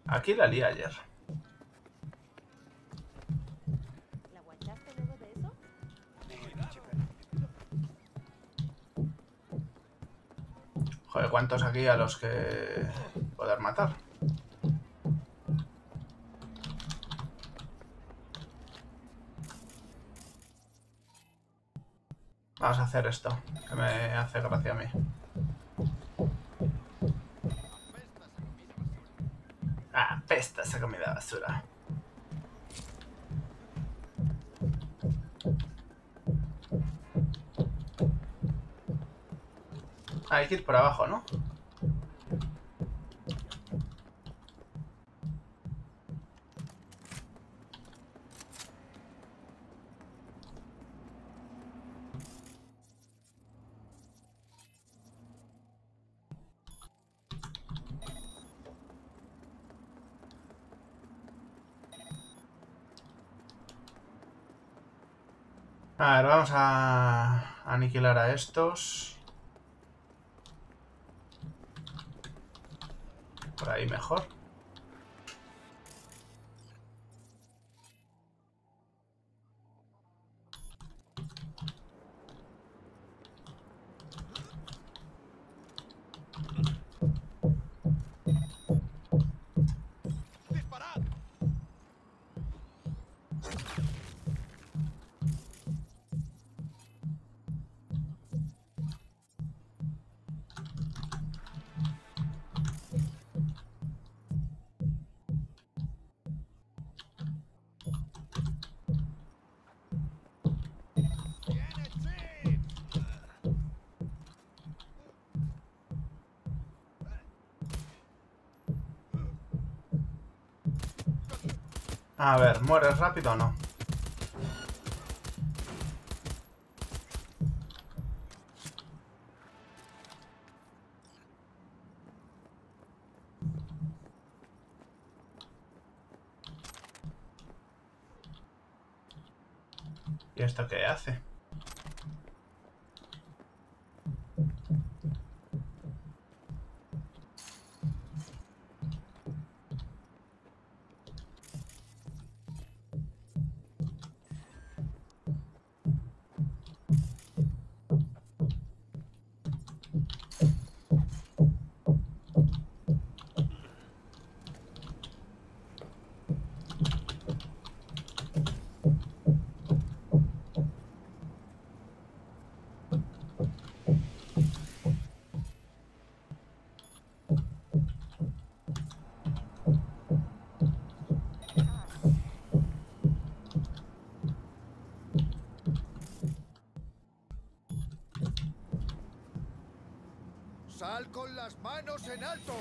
Aquí la lié ayer. ¿La guachaste luego de eso? Joder, ¿cuántos aquí a los que poder matar? Vamos a hacer esto, que me hace gracia a mí. Ah, pesta esa comida basura. Hay que ir por abajo, ¿no? A ver, vamos a aniquilar a estos. Por ahí mejor. A ver, ¿mueres rápido o no? ¿Y esto qué hace? ¡Sal con las manos en alto!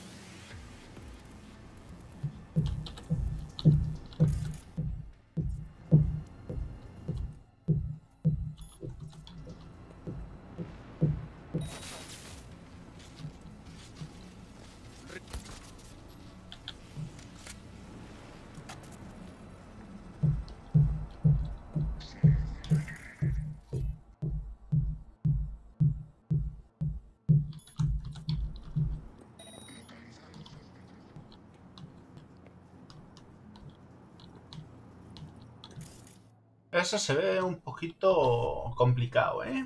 Eso se ve un poquito complicado, ¿eh?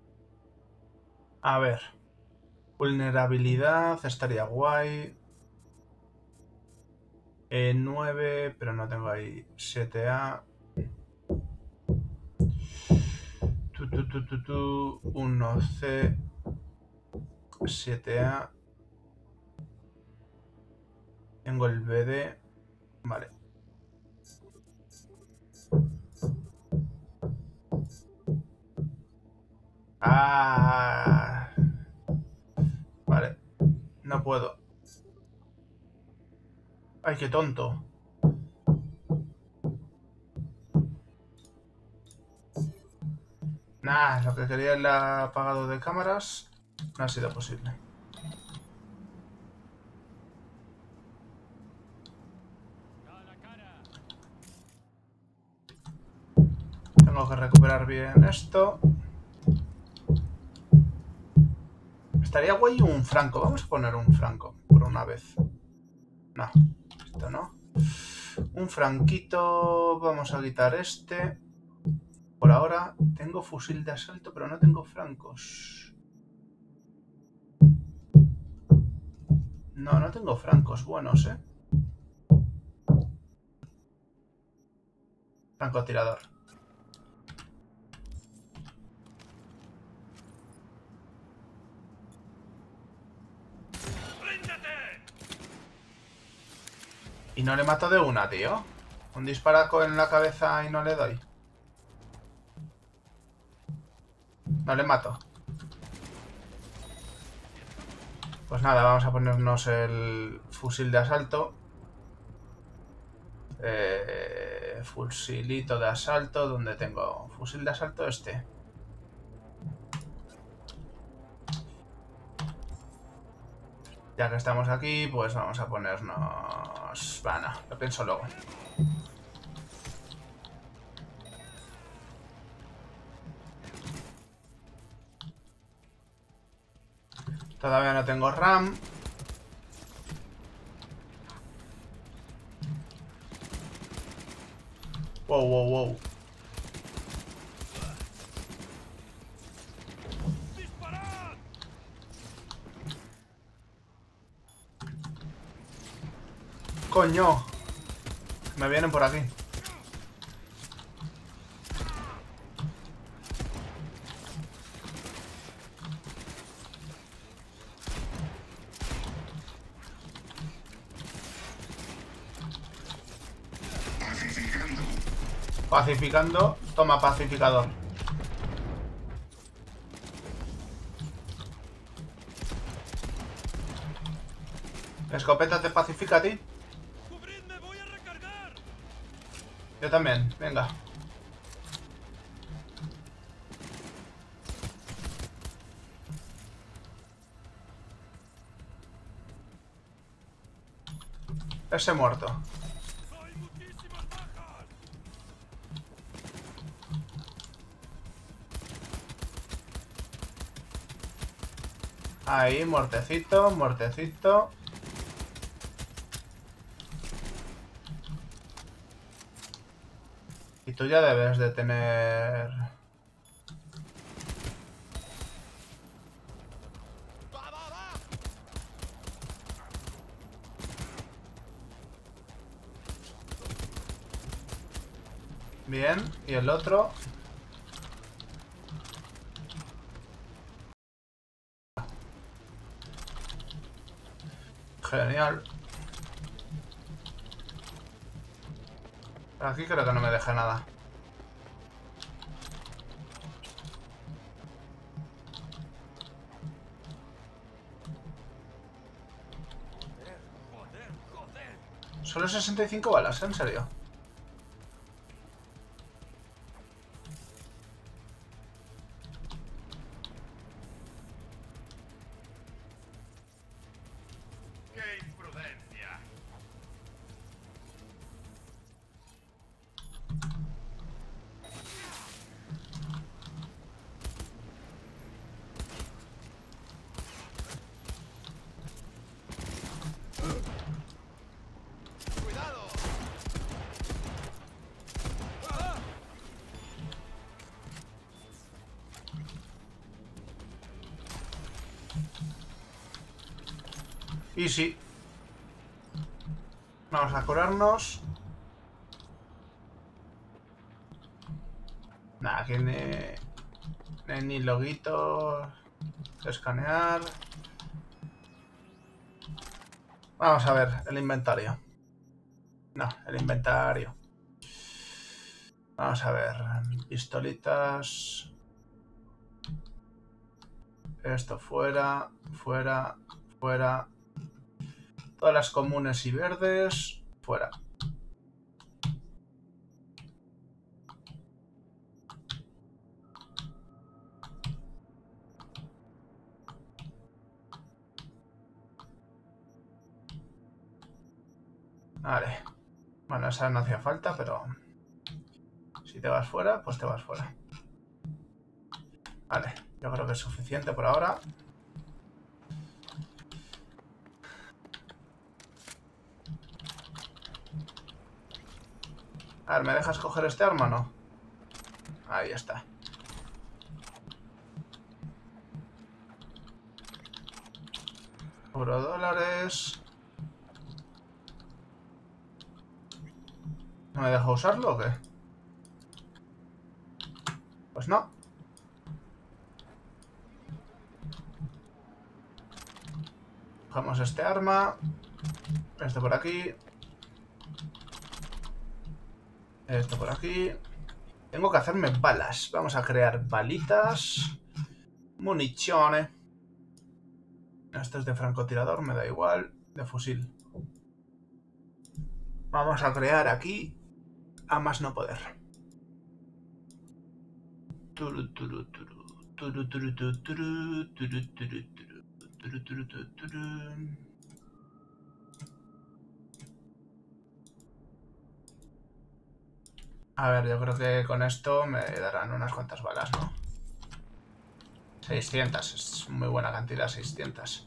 A ver. Vulnerabilidad estaría guay. 9, pero no tengo ahí. 7A. 1C. 7A. Tengo el BD. Vale. Ah. Vale. No puedo. Ay, qué tonto. Nah, lo que quería el apagado de cámaras no ha sido posible. Tengo que recuperar bien esto. Estaría guay un franco. Vamos a poner un franco por una vez. No. esto, ¿no? Un franquito. Vamos a quitar este. Por ahora tengo fusil de asalto, pero no tengo francos. No tengo francos buenos, ¿eh? Francotirador. Y no le mato de una, tío. Un disparaco en la cabeza y no le doy. No le mato. Pues nada, vamos a ponernos el fusil de asalto. Fusilito de asalto. ¿Dónde tengo? Fusil de asalto este. Ya que estamos aquí, pues vamos a ponernos... Bueno, lo pienso luego. Todavía no tengo RAM. Wow, wow, wow. ¡Coño! Me vienen por aquí. Pacificando. Toma, pacificador. ¿La escopeta te pacifica a ti? ¡Cubridme! ¡Voy a recargar! Yo también, venga. Ese muerto. ¡Hay muchísimas bajas! Ahí, muertecito, muertecito. Y tú ya debes de tener... Bien, y el otro... Genial. Aquí creo que no me deja nada. Solo 65 balas, ¿en serio? ¡Qué imprudencia! ¡Cuidado! Easy. Vamos a curarnos. Nada, aquí ni loguitos. Escanear. Vamos a ver el inventario. No, el inventario. Vamos a ver. Pistolitas. Esto fuera, fuera, fuera. Todas las comunes y verdes, fuera. Vale. Bueno, esa no hacía falta, pero... Si te vas fuera, pues te vas fuera. Vale, yo creo que es suficiente por ahora. A ver, ¿me dejas coger este arma o no? Ahí está. $1. ¿No me deja usarlo o qué? Pues no. Cogemos este arma. Este por aquí. Esto por aquí. Tengo que hacerme balas. Vamos a crear balitas. Municiones. Esto es de francotirador, me da igual. De fusil. Vamos a crear aquí a más no poder. Turu, turu, turu. Turu, turu, turu, turu, turu, turu, turu. Turu, turu, turu, turu. A ver, yo creo que con esto me darán unas cuantas balas, ¿no? 600, es muy buena cantidad, 600.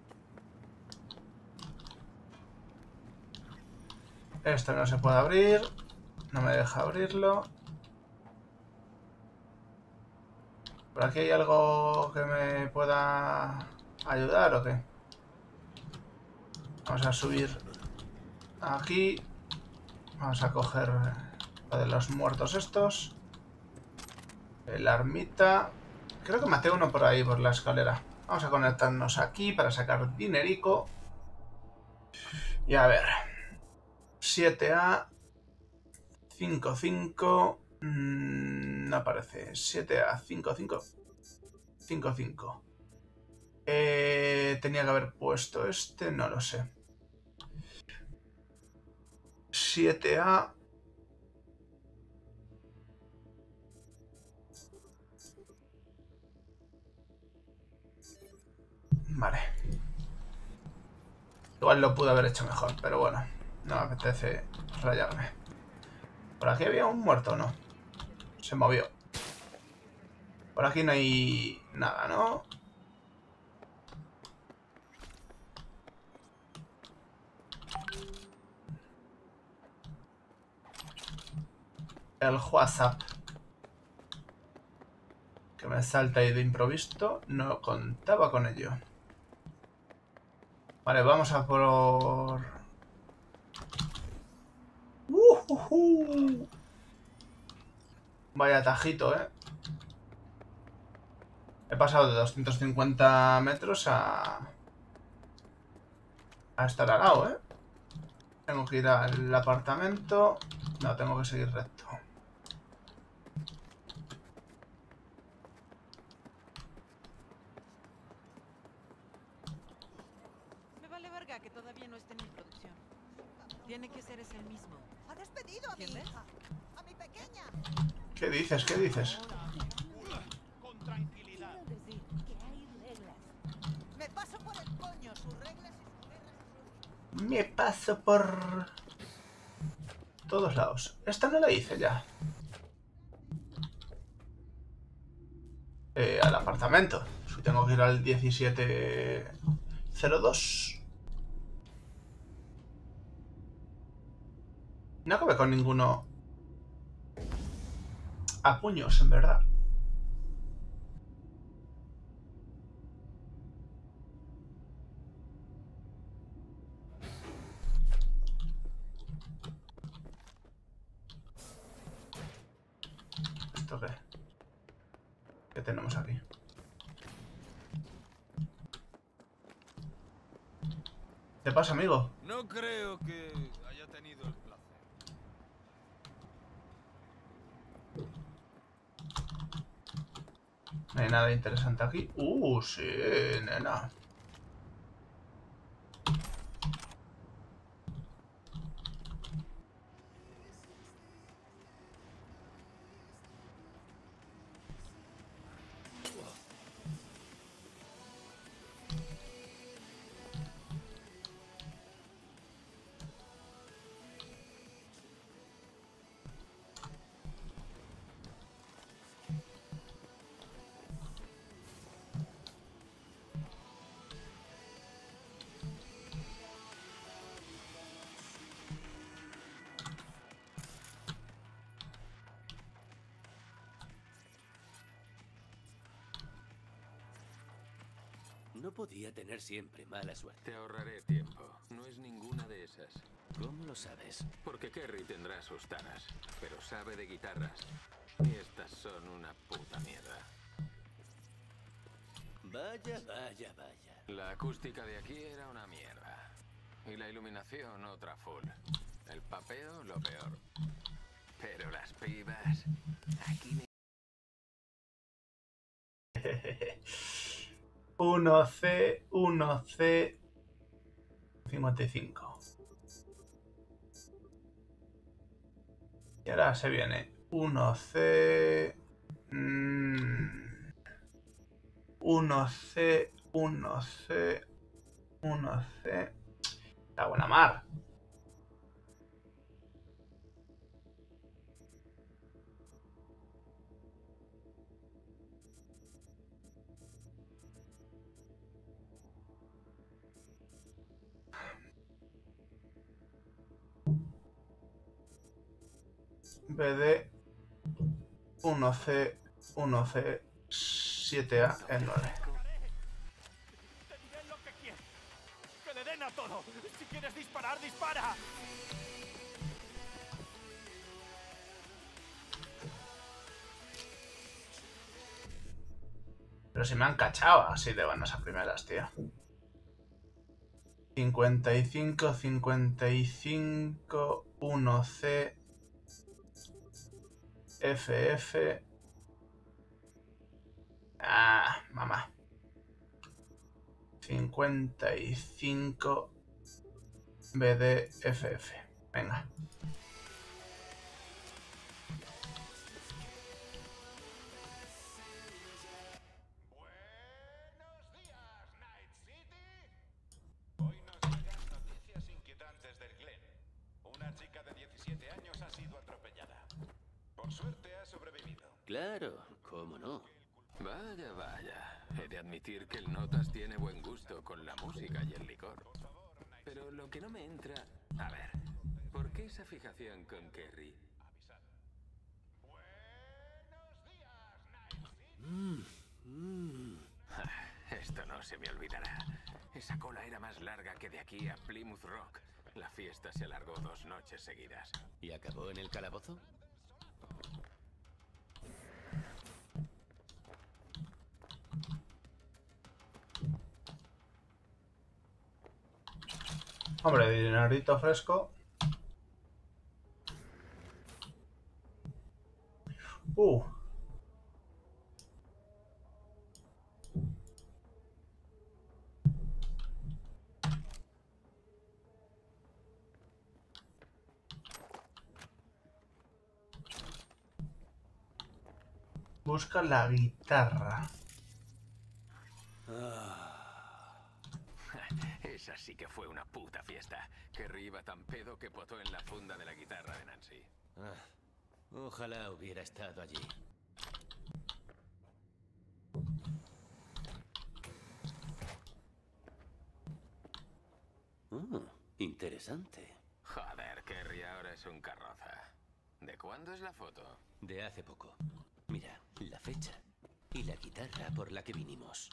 Esto no se puede abrir. No me deja abrirlo. ¿Por aquí hay algo que me pueda ayudar o qué? Vamos a subir aquí. Vamos a coger lo de los muertos estos. El armita. Creo que maté uno por ahí, por la escalera. Vamos a conectarnos aquí para sacar dinerico. Y a ver. 7A. 55. No aparece. 7A. 55. 55. Tenía que haber puesto este. No lo sé. 7A. Vale. Igual lo pude haber hecho mejor, pero bueno. No me apetece rayarme. ¿Por aquí había un muerto o no? Se movió. Por aquí no hay nada, ¿no? El WhatsApp. Que me salta ahí de improviso. No contaba con ello. Vale, vamos a por... Vaya tajito, ¿eh? He pasado de 250 metros a estar al lado, ¿eh? Tengo que ir al apartamento. No, tengo que seguir recto. Me vale verga que todavía no esté en mi producción. Tiene que ser ese mismo. ¡Ha despedido a mi ¿Entiendes? hija! ¡A mi pequeña! ¿Qué dices? ¿Qué dices? Con tranquilidad. Quiero decir que hay reglas. ¡Me paso por el coño! Sus reglas y sus guerras y sus... Me paso por... todos lados. Esta no la hice ya. Al apartamento. Si tengo que ir al 1702. No acabé con ninguno a puños, en verdad. ¿Esto qué? ¿Qué tenemos aquí? ¿Qué pasa, amigo? No creo que haya tenido el placer. No hay nada interesante aquí. Sí, nena. No podía tener siempre mala suerte. Te ahorraré tiempo. No es ninguna de esas. ¿Cómo lo sabes? Porque Kerry tendrá sus taras, pero sabe de guitarras. Y estas son una puta mierda. Vaya, vaya, vaya. La acústica de aquí era una mierda. Y la iluminación otra full. El papeo lo peor. Pero las pibas... Aquí me... 1C, 1C, 55. Y ahora se viene 1C, 1C, 1C, 1C. La buena mar. BD 1C, 1C, 7A, el 9. Te diré lo que quiero. Que le den a todo. Si quieres disparar, dispara. Pero si me han cachado así de buenas a primeras, tío. 55, 55, 1C, FF. Ah, mamá. 55, BD, FF. Venga. Buenos días, Night City. Hoy nos llegan noticias inquietantes del Glen. Una chica de 17 años ha sido atropellada. Por suerte ha sobrevivido. Claro, cómo no. Vaya, vaya. He de admitir que el Notas tiene buen gusto con la música y el licor. Pero lo que no me entra... A ver, ¿por qué esa fijación con Kerry? Buenos días, Night City. Esto no se me olvidará. Esa cola era más larga que de aquí a Plymouth Rock. La fiesta se alargó 2 noches seguidas. ¿Y acabó en el calabozo? Hombre, dinerito fresco. Busca la guitarra. Esa sí que fue una puta fiesta. Kerry iba tan pedo que potó en la funda de la guitarra de Nancy. Ojalá hubiera estado allí. Interesante. Joder, Kerry ahora es un carroza. ¿De cuándo es la foto? De hace poco. Mira, la fecha y la guitarra por la que vinimos.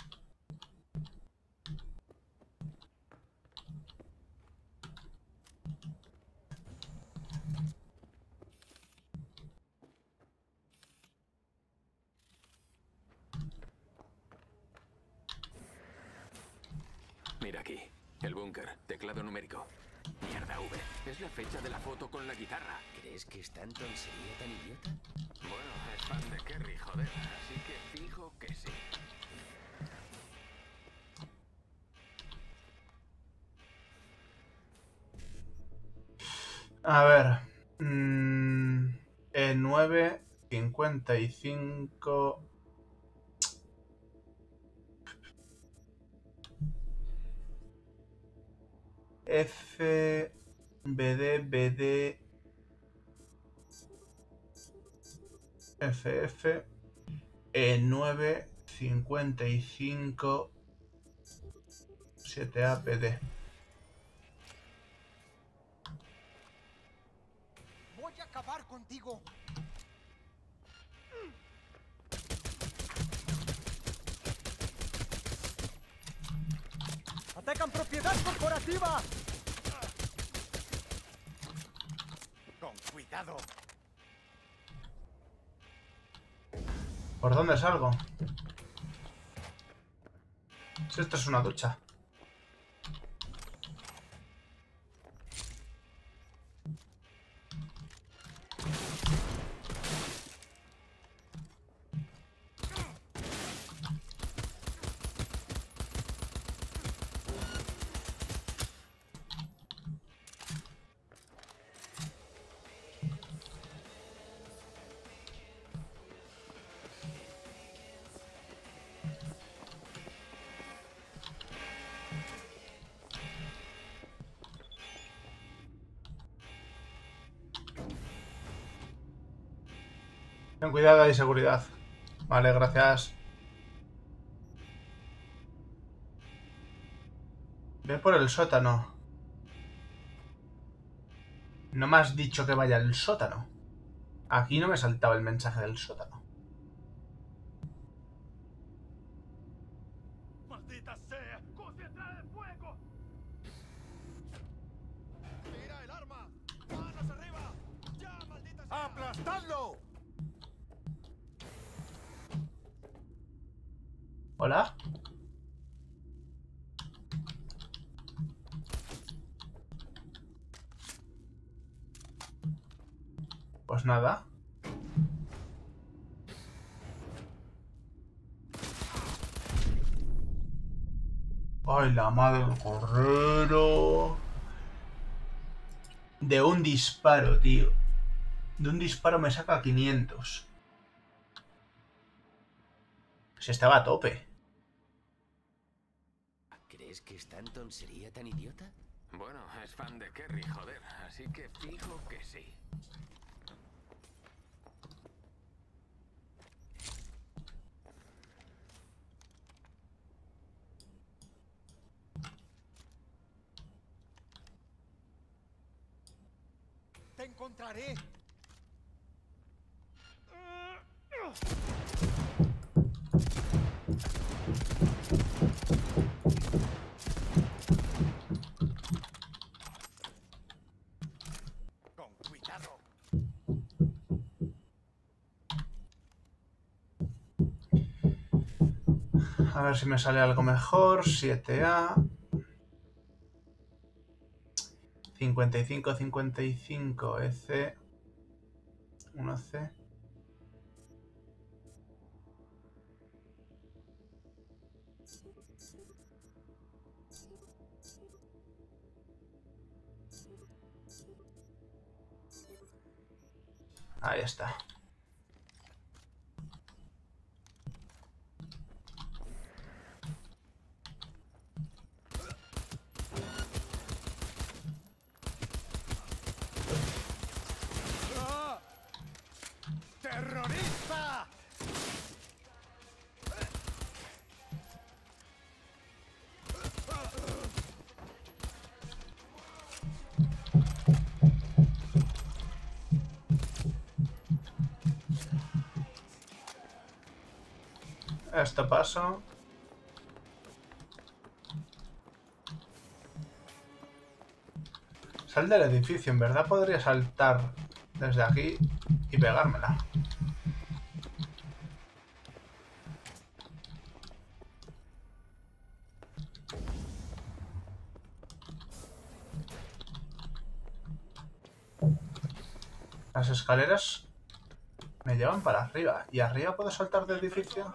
Mira aquí, el búnker, teclado numérico. Mierda, V, es la fecha de la foto con la guitarra. ¿Crees que Stanton sería tan idiota? Bueno, es fan de Kerry, joder, así que fijo que sí. A ver. E9, 55. F, BD, BD, FF, E9, 55, 7A, BD. Voy a acabar contigo. ¡Reclaman propiedad corporativa! Con cuidado. ¿Por dónde salgo? Si esto es una ducha. Ten cuidado, hay seguridad. Vale, gracias. Ve por el sótano. No me has dicho que vaya al sótano. Aquí no me saltaba el mensaje del sótano. ¡Maldita sea! ¡Concentrad el fuego! ¡Tira el arma! ¡Manos arriba! ¡Ya, maldita sea! ¡Aplastadlo! ¿Hola? Pues nada. ¡Ay, la madre del cordero! De un disparo, tío. De un disparo me saca 500. Se estaba a tope. ¿Crees que Stanton sería tan idiota? Bueno, es fan de Kerry, joder, así que fijo que sí. ¡Te encontraré! Con cuidado. A ver si me sale algo mejor. 7A. 55, 55. EC. 1C. Ahí está. ¡Ah! ¡Terrorista! Esto paso. Sal del edificio. En verdad podría saltar desde aquí y pegármela. Las escaleras me llevan para arriba. ¿Y arriba puedo saltar del edificio?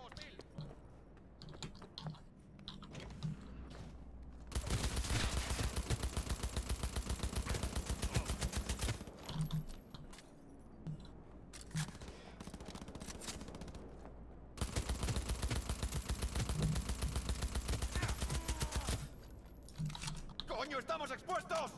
¡Coño, estamos expuestos!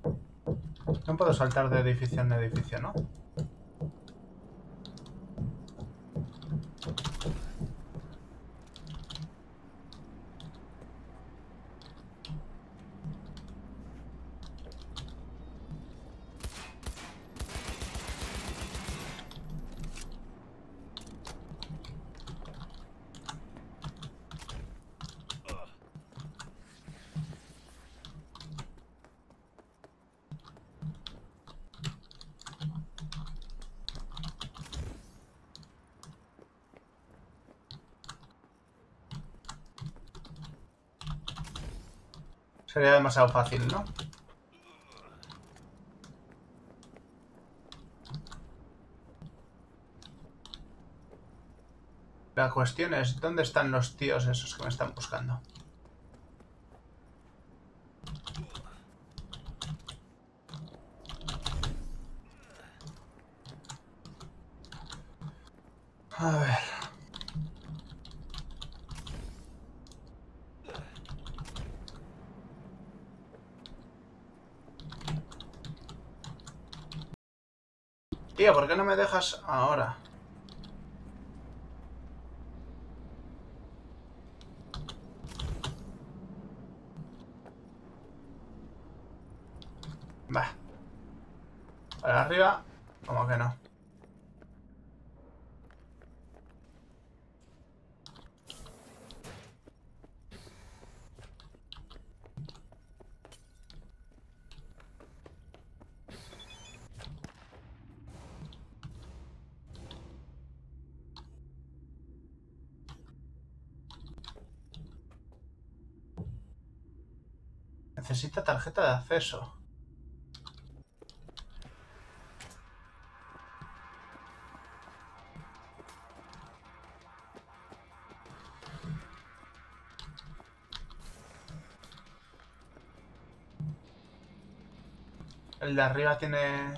No puedo saltar de edificio en edificio, ¿no? Sería demasiado fácil, ¿no? La cuestión es, ¿dónde están los tíos esos que me están buscando? A ver. Tío, ¿por qué no me dejas ahora? Va. Para arriba, como que no. Necesita tarjeta de acceso. El de arriba tiene...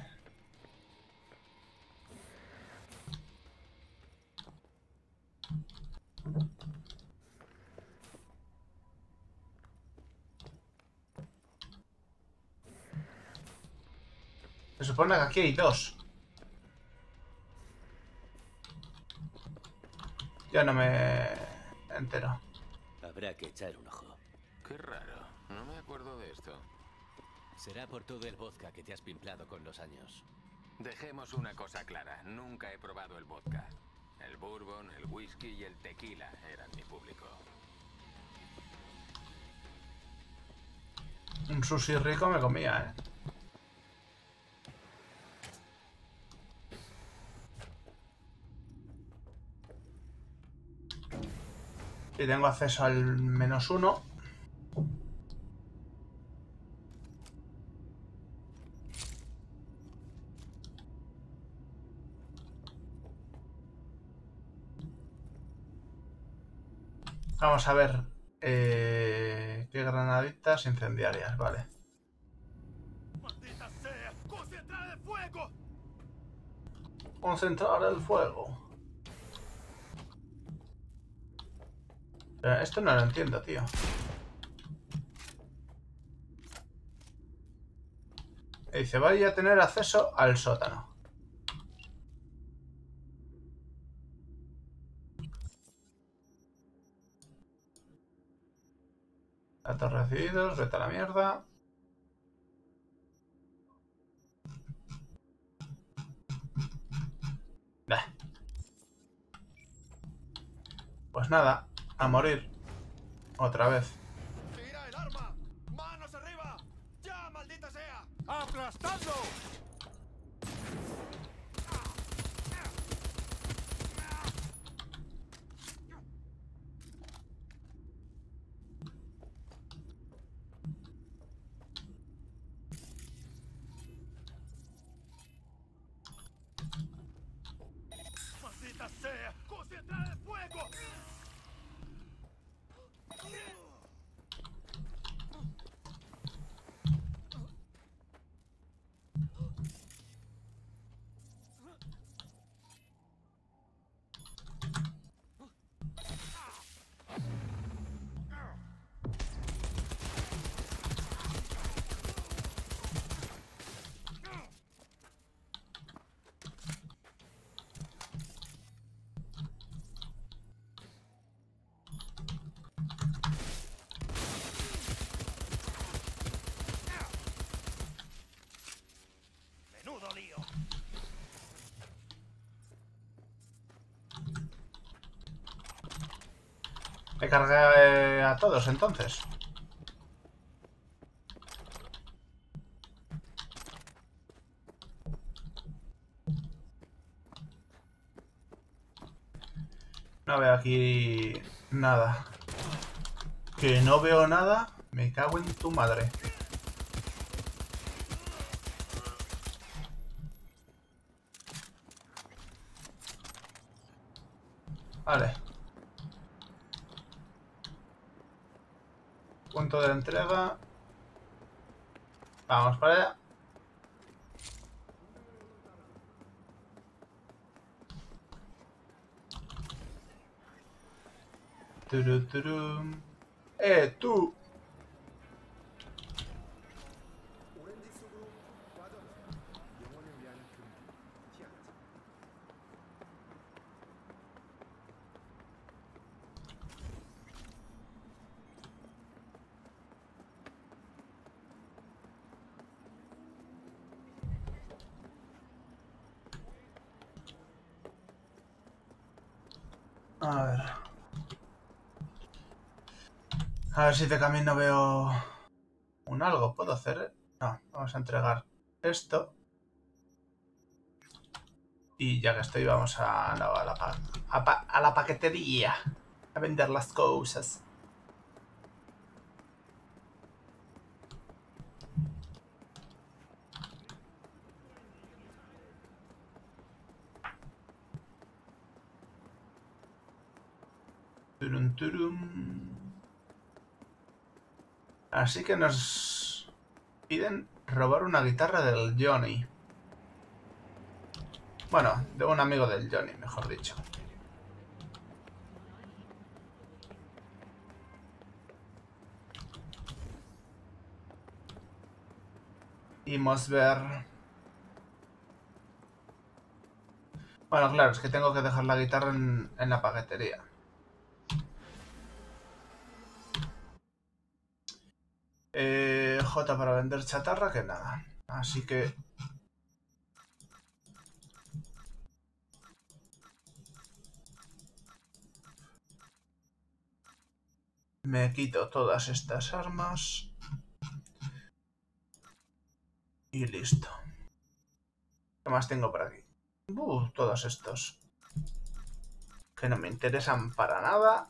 Se supone que aquí hay dos. Ya no me entero. Habrá que echar un ojo. Qué raro. No me acuerdo de esto. Será por todo el vodka que te has pimplado con los años. Dejemos una cosa clara. Nunca he probado el vodka. El bourbon, el whisky y el tequila eran mi público. Un sushi rico me comía, ¿eh? Y tengo acceso al -1. Vamos a ver. ¿Qué granaditas incendiarias? Vale. ¡Maldita sea! ¡Concentrar el fuego! Concentrar el fuego. Esto no lo entiendo, tío. Dice, vaya a tener acceso al sótano. Datos recibidos, vete a la mierda. Bah. Pues nada, a morir. Otra vez. ¡Tira el arma! ¡Manos arriba! ¡Ya, maldita sea! ¡Aplastando! ¡Maldita sea! ¡Concentrar el fuego! ¡Menudo lío! Me cargué a todos entonces. No veo aquí nada. ¿Que no veo nada? Me cago en tu madre. Vale. Punto de entrega. Vamos para allá. Turuturum. Tú. A ver. A ver si de camino veo un algo. ¿Puedo hacer? No, vamos a entregar esto. Y ya que estoy, vamos a la paquetería. A vender las cosas. Turum, turum. Así que nos piden robar una guitarra del Johnny. Bueno, de un amigo del Johnny, mejor dicho. Y vamos a ver... Bueno, claro, es que tengo que dejar la guitarra en la paquetería. J para vender chatarra, que nada. Así que... me quito todas estas armas. Y listo. ¿Qué más tengo por aquí? Todos estos. Que no me interesan para nada.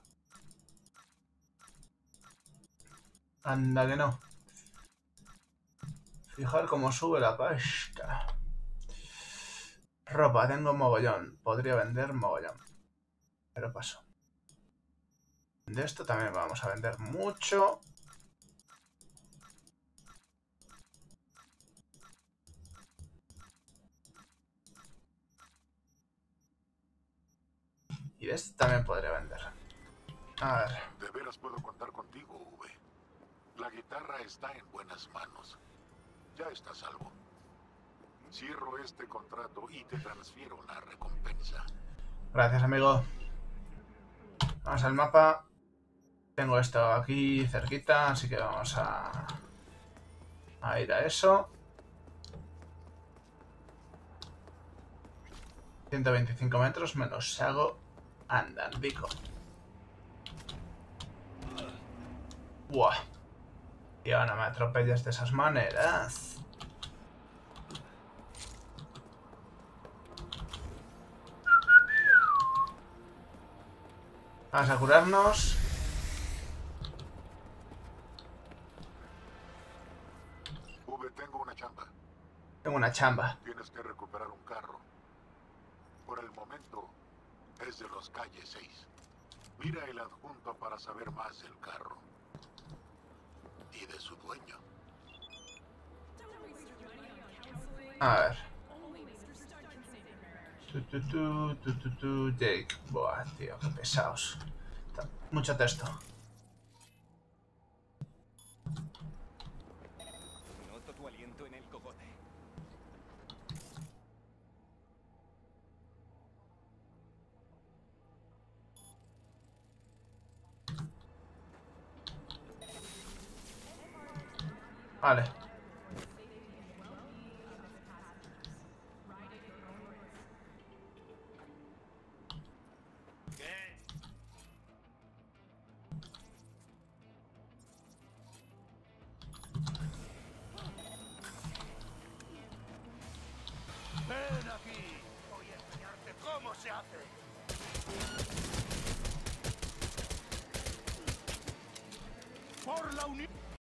Anda que no. Fijar cómo sube la pasta. Ropa, tengo mogollón. Podría vender mogollón. Pero paso. De esto también vamos a vender mucho. Y de esto también podría vender. A ver. De veras puedo contar contigo, V. La guitarra está en buenas manos. Ya está a salvo. Cierro este contrato y te transfiero la recompensa. Gracias, amigo. Vamos al mapa. Tengo esto aquí cerquita, así que vamos a ir a eso. 125 metros menos hago andandico. Buah. Y ahora me atropellas de esas maneras. Vamos a curarnos. V, tengo una chamba. Tengo una chamba. Tienes que recuperar un carro. Por el momento, es de los Calle 6. Mira el adjunto para saber más del carro. Y de su dueño. A ver. Jake. Buah, tío, qué pesados. Mucho texto. Noto tu aliento en el cogote. Vale. ¡Ven aquí! Voy a enseñarte cómo se hace. ¡Por la unión!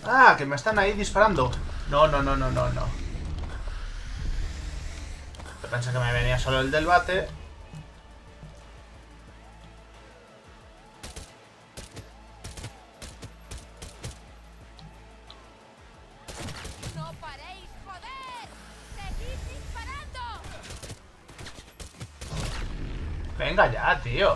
Ah, que me están ahí disparando. No, no, no, no, no, no. Yo pensé que me venía solo el del bate. ¡No paréis, joder! ¡Seguid disparando! Venga ya, tío.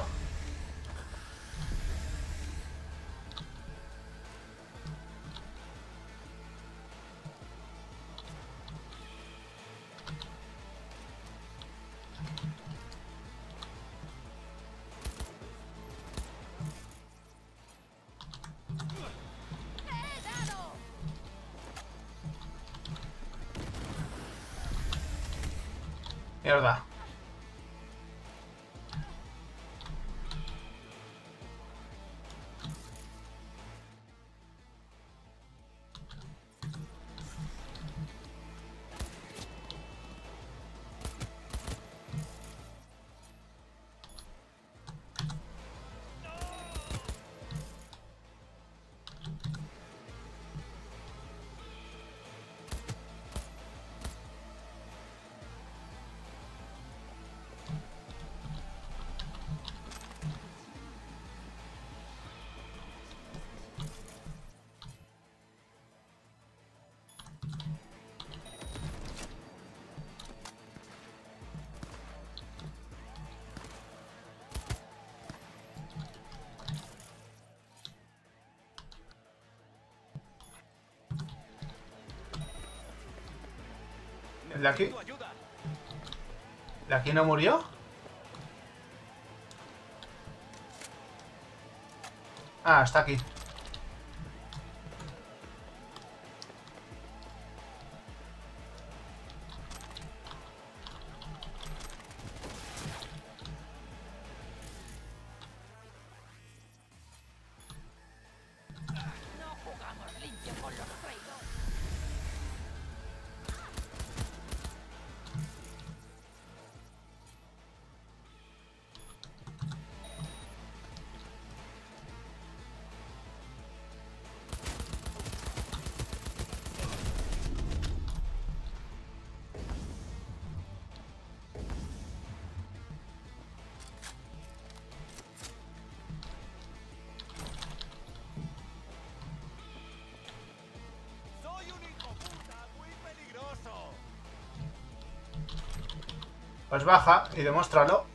¡He dado! Mierda. ¿El de aquí? Tu ayuda. ¿El de aquí no murió? Ah, está aquí. No jugamos limpio con los traidores. Soy un hijo puta muy peligroso. Pues baja y demuéstralo.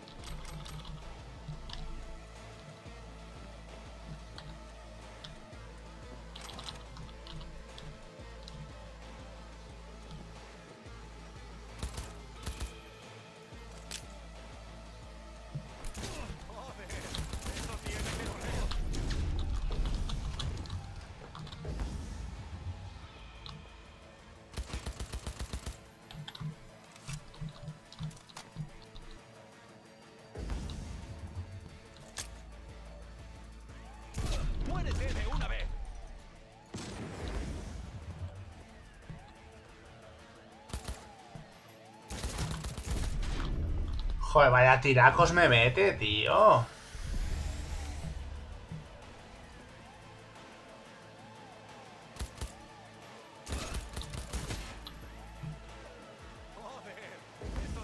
Joder, eso tiene que doler. ¡Muérete de una vez! Joder, vaya tiracos me mete, tío. Joder, eso...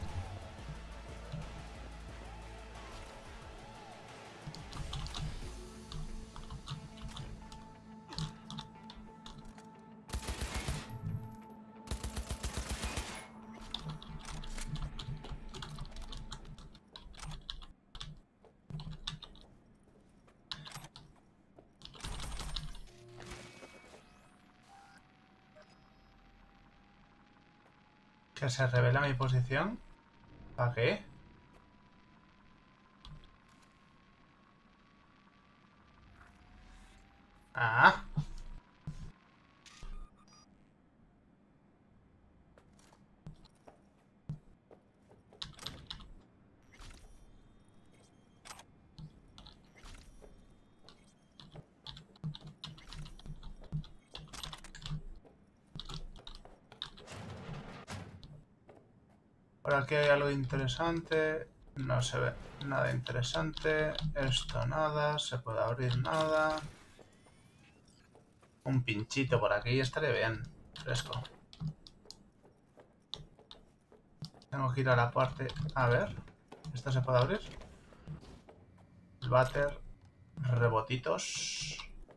Que se revela mi posición. ¿Para qué? Ah. Por aquí hay algo interesante. No se ve nada interesante. Esto nada. Se puede abrir nada. Un pinchito por aquí estaría bien. Fresco. Tengo que ir a la parte... A ver. ¿Esto se puede abrir? El váter. Rebotitos.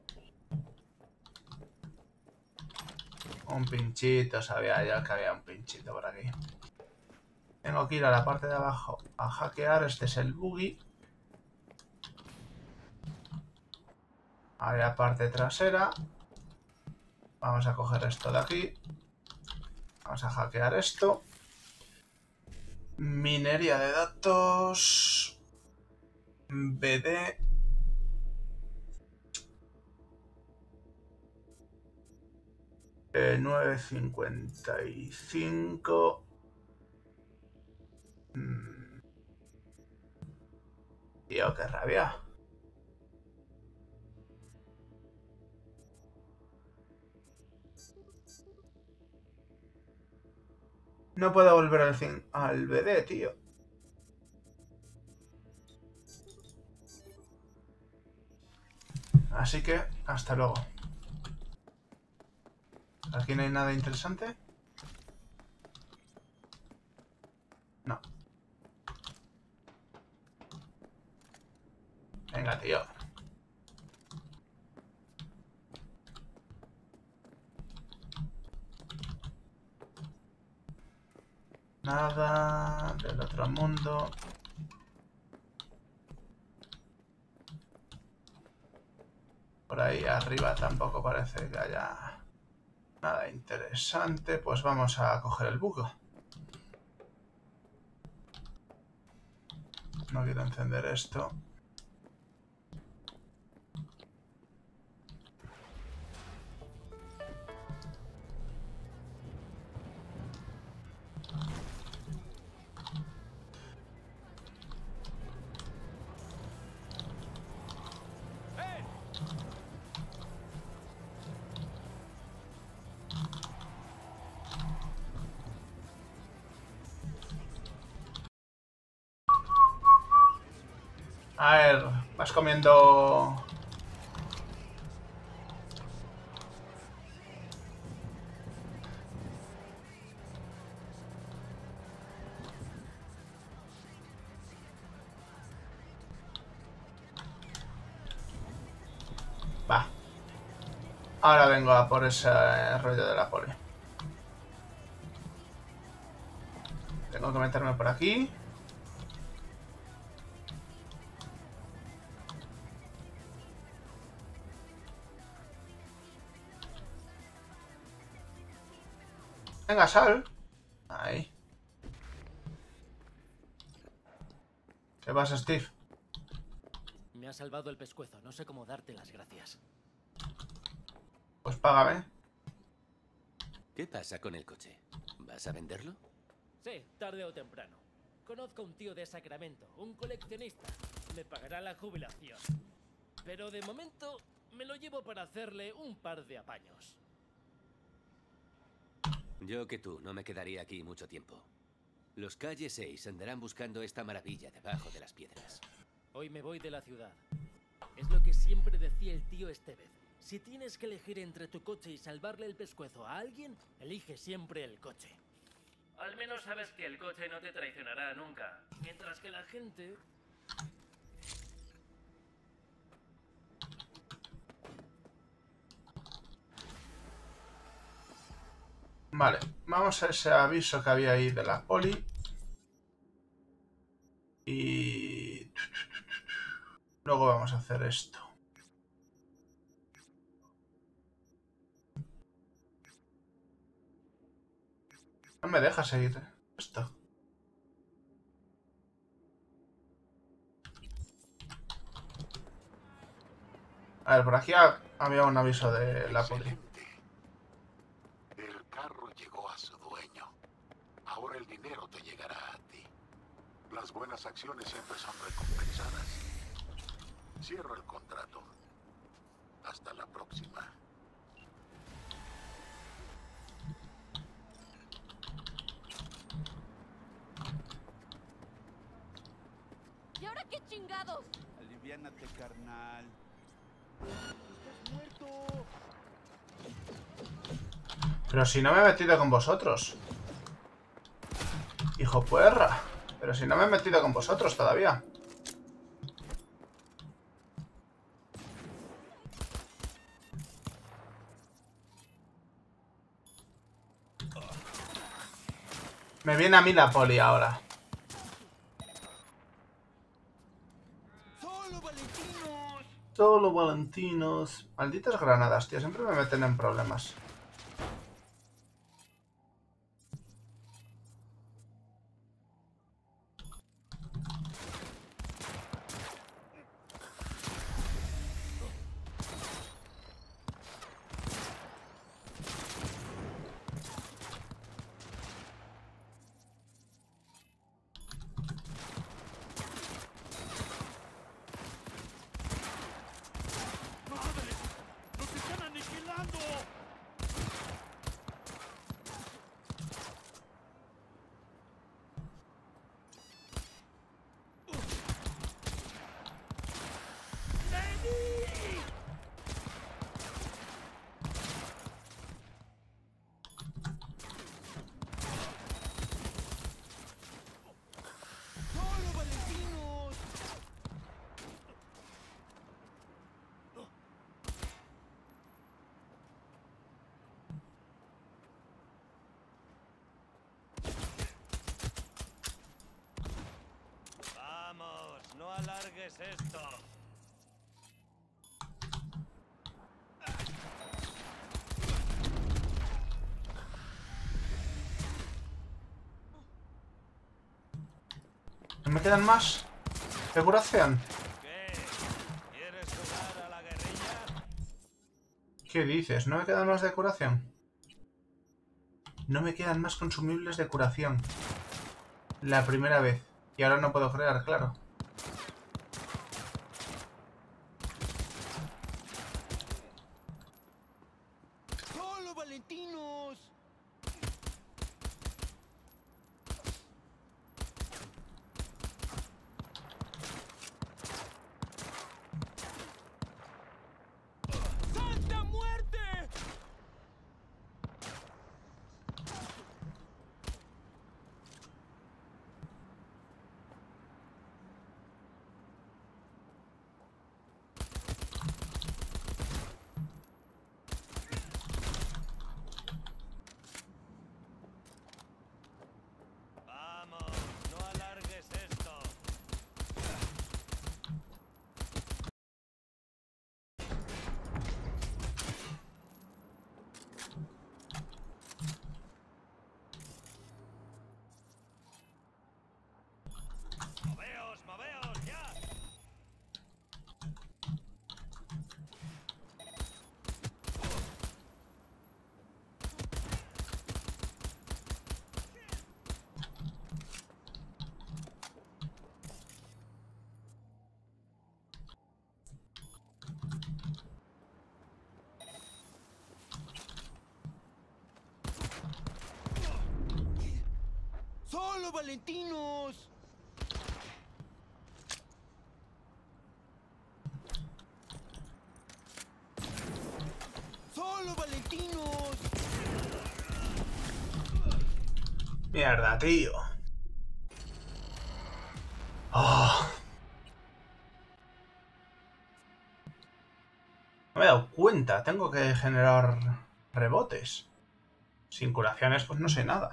Un pinchito. Sabía yo que había un pinchito por aquí. Tengo que ir a la parte de abajo a hackear. Este es el buggy. Ahí la parte trasera. Vamos a coger esto de aquí. Vamos a hackear esto. Minería de datos. BD. Eh, 955. Tío, qué rabia. No puedo volver al BD, tío. Así que, hasta luego. ¿Aquí no hay nada interesante? No. Venga, tío. Nada del otro mundo. Por ahí arriba tampoco parece que haya nada interesante. Pues vamos a coger el buco. No quiero encender esto. A ver, vas comiendo... Va. Ahora vengo a por ese rollo de la poli. Tengo que meterme por aquí. Venga, sal. Ahí. ¿Qué pasa, Steve? Me ha salvado el pescuezo. No sé cómo darte las gracias. Pues págame. ¿Qué pasa con el coche? ¿Vas a venderlo? Sí, tarde o temprano. Conozco a un tío de Sacramento, un coleccionista. Me pagará la jubilación. Pero de momento me lo llevo para hacerle un par de apaños. Yo que tú, no me quedaría aquí mucho tiempo. Los Calle 6 andarán buscando esta maravilla debajo de las piedras. Hoy me voy de la ciudad. Es lo que siempre decía el tío Estevez. Si tienes que elegir entre tu coche y salvarle el pescuezo a alguien, elige siempre el coche. Al menos sabes que el coche no te traicionará nunca. Mientras que la gente... Vale, vamos a ese aviso que había ahí de la poli. Y... luego vamos a hacer esto. No me deja seguir esto. A ver, por aquí había un aviso de la poli. Excelente. El carro llegó a su dueño. Ahora el dinero te llegará a ti. Las buenas acciones siempre son recompensadas. Cierro el contrato. Hasta la próxima. ¿Y ahora qué chingados? Aliviánate, carnal. ¡Estás muerto! Pero si no me he metido con vosotros. Hijo puerra. Pero si no me he metido con vosotros todavía. Me viene a mí la poli ahora. Solo Valentinos. Malditas granadas, tío. Siempre me meten en problemas. ¡Nos están aniquilando! Vamos, no alargues esto. ¿No me quedan más de curación? ¿Qué? ¿Quieres jugar a la guerrilla? ¿Qué dices? ¿No me quedan más de curación? No me quedan más consumibles de curación. La primera vez. Y ahora no puedo crear, claro. ¡Solo Valentinos! ¡Santa muerte! Vamos, no alargues esto. ¡Moveos, moveos, ya! ¡Solo Valentinos! ¡Solo Valentinos! Mierda, tío. Oh. No me he dado cuenta. Tengo que generar rebotes. Sin curaciones, pues no sé nada.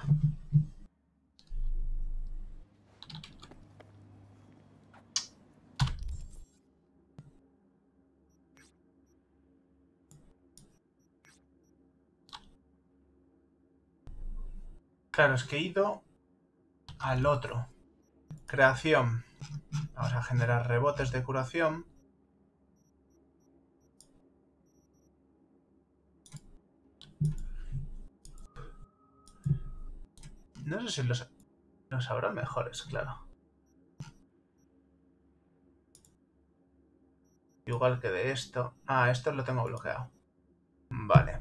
Claro, es que he ido al otro. Creación. Vamos a generar rebotes de curación. No sé si los habrá mejores, claro. Igual que de esto. Ah, esto lo tengo bloqueado. Vale.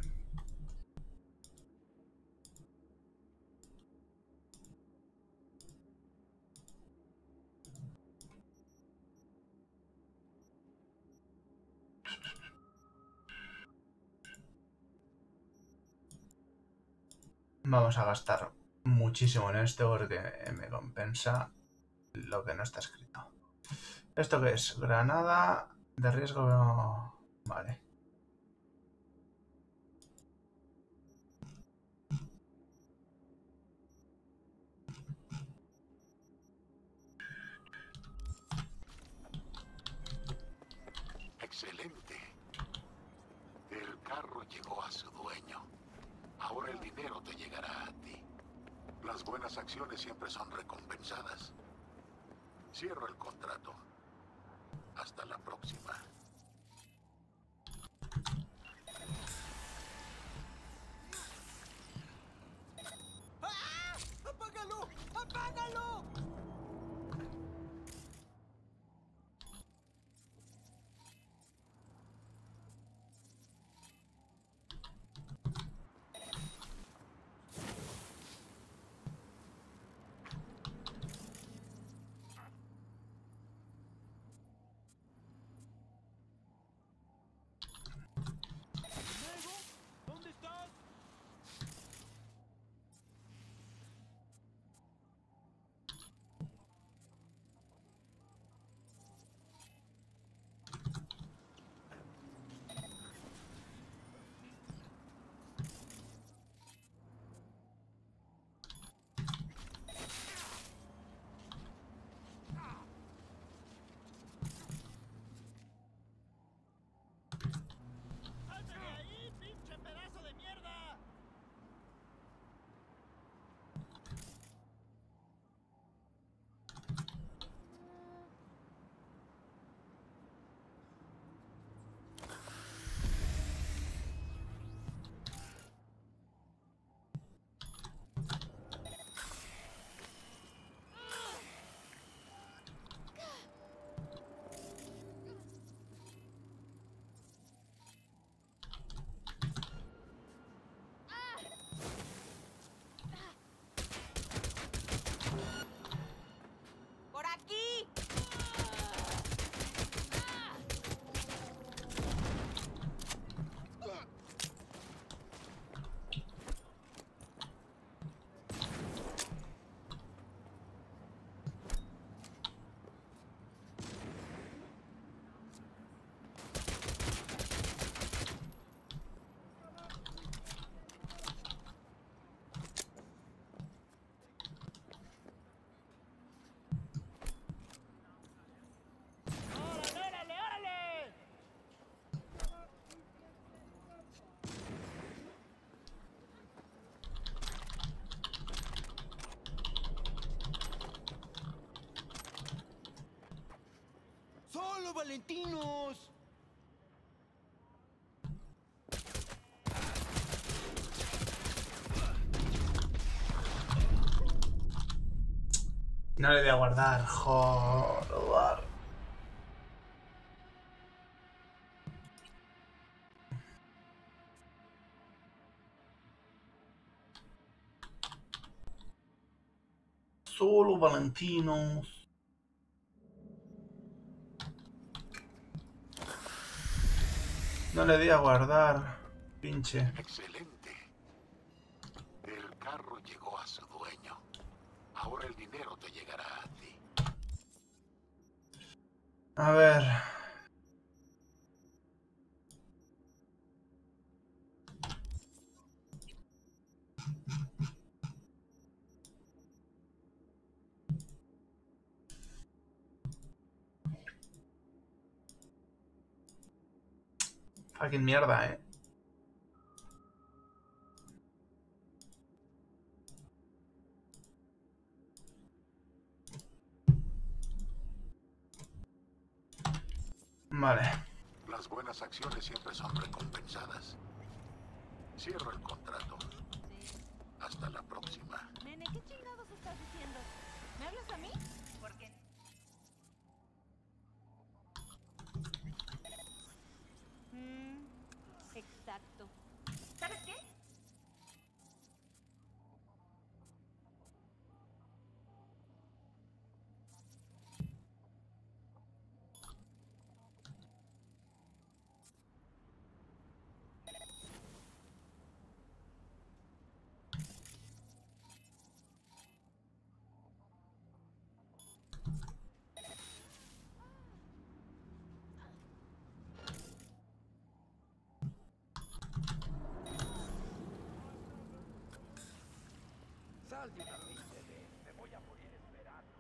Vamos a gastar muchísimo en esto porque me compensa lo que no está escrito. ¿Esto qué es? Granada de riesgo... Vale. Excelente. El carro llegó a su dueño. Ahora el dinero te llegará a ti. Las buenas acciones siempre son recompensadas. Cierro el contrato. Hasta la próxima. ¡Ah! ¡Apágalo! ¡Apágalo! ¿Dónde estás? ¡Salte de ahí, pinche pedazo de mierda! ¡Por aquí! ¡Órale, órale, órale! ¡Solo Valentinos! No le voy a guardar. Joder. Solo Valentinos. No le di a guardar. Pinche. Excelente. El carro llegó a su dueño. Ahora el dinero te llegará a ti. A ver. Fucking mierda, Vale. Las buenas acciones siempre son recompensadas. Cierro el contrato. Hasta la próxima. Nene, ¿qué chingados estás diciendo? ¿Me hablas a mí? ¿Por qué? Exacto. ¿Sabes qué? Sal de una pinche vez. Me voy a morir esperando.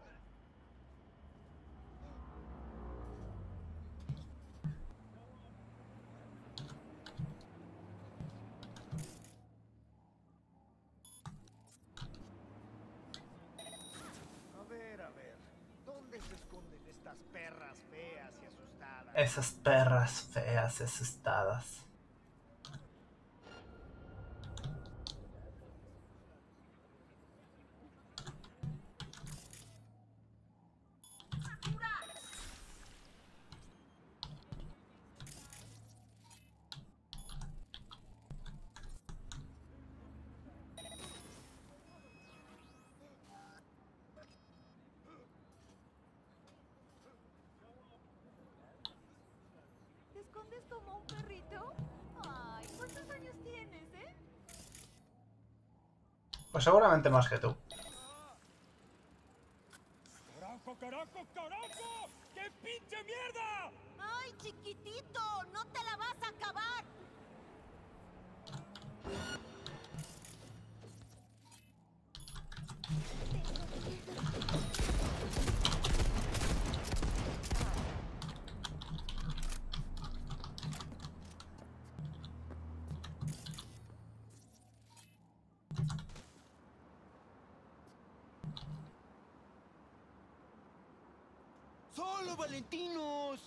A ver. ¿Dónde se esconden estas perras feas y asustadas? Esas perras feas y asustadas. ¿Te escondes como un perrito? Ay, ¿cuántos años tienes, Pues seguramente más que tú. ¡Carajo! ¡Qué pinche mierda! ¡Ay, chiquitito! ¡No te la vas a acabar! ¡Solo Valentinos!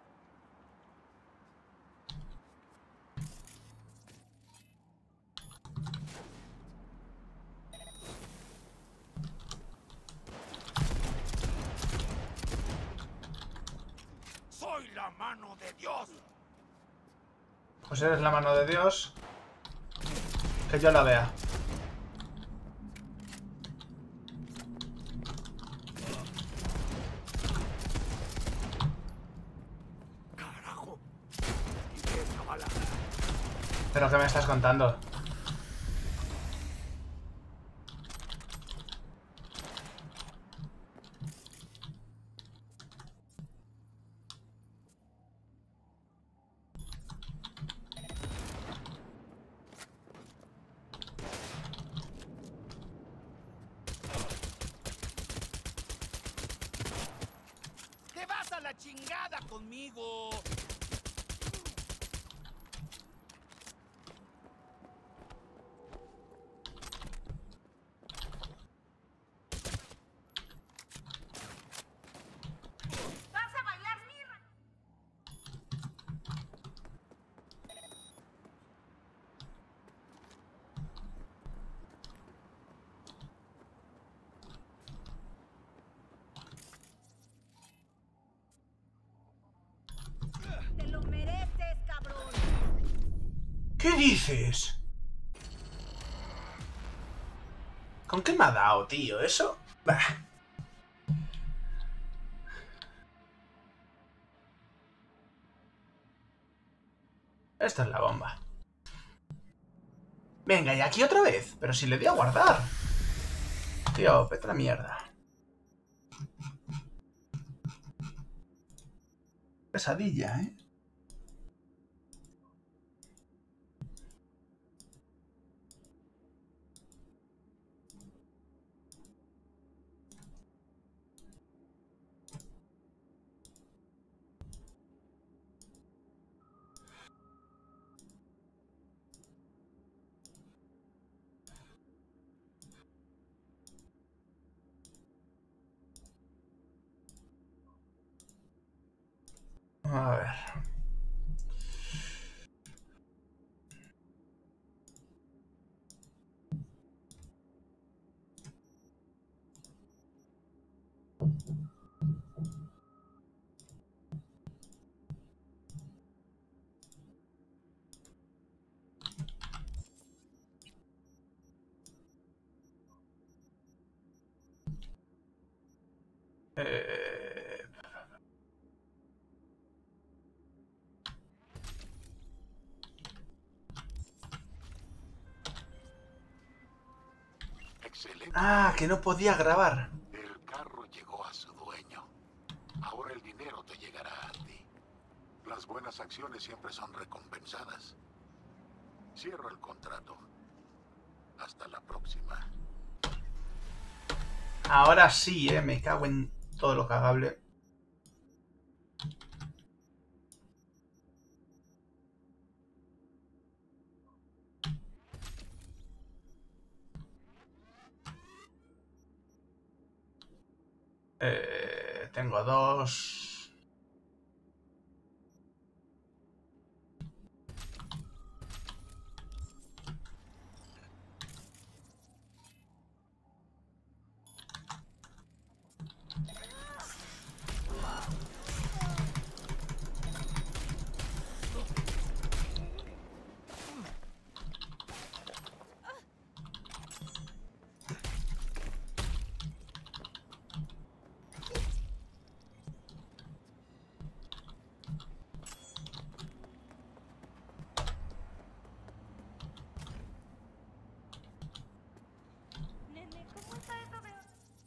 ¡Soy la mano de Dios! Pues eres la mano de Dios. Que yo la vea. ¡Carajo! ¿Y esa bala? ¿Pero qué me estás contando? ¡Te vas a la chingada conmigo! ¿Vas a bailar mirra? ¡Te lo mereces, cabrón! ¿Qué dices? ¿Con qué me ha dado, tío? ¿Eso? Bah. Esta es la bomba. Venga, y aquí otra vez. Pero si le di a guardar. Tío, vete a la mierda. Pesadilla, ¿eh? A ver. Excelente. Ah, que no podía grabar. El carro llegó a su dueño. Ahora el dinero te llegará a ti. Las buenas acciones siempre son recompensadas. Cierro el contrato. Hasta la próxima. Ahora sí, me cago en todo lo cagable. Tengo dos. Nene, ¿cómo está eso de...?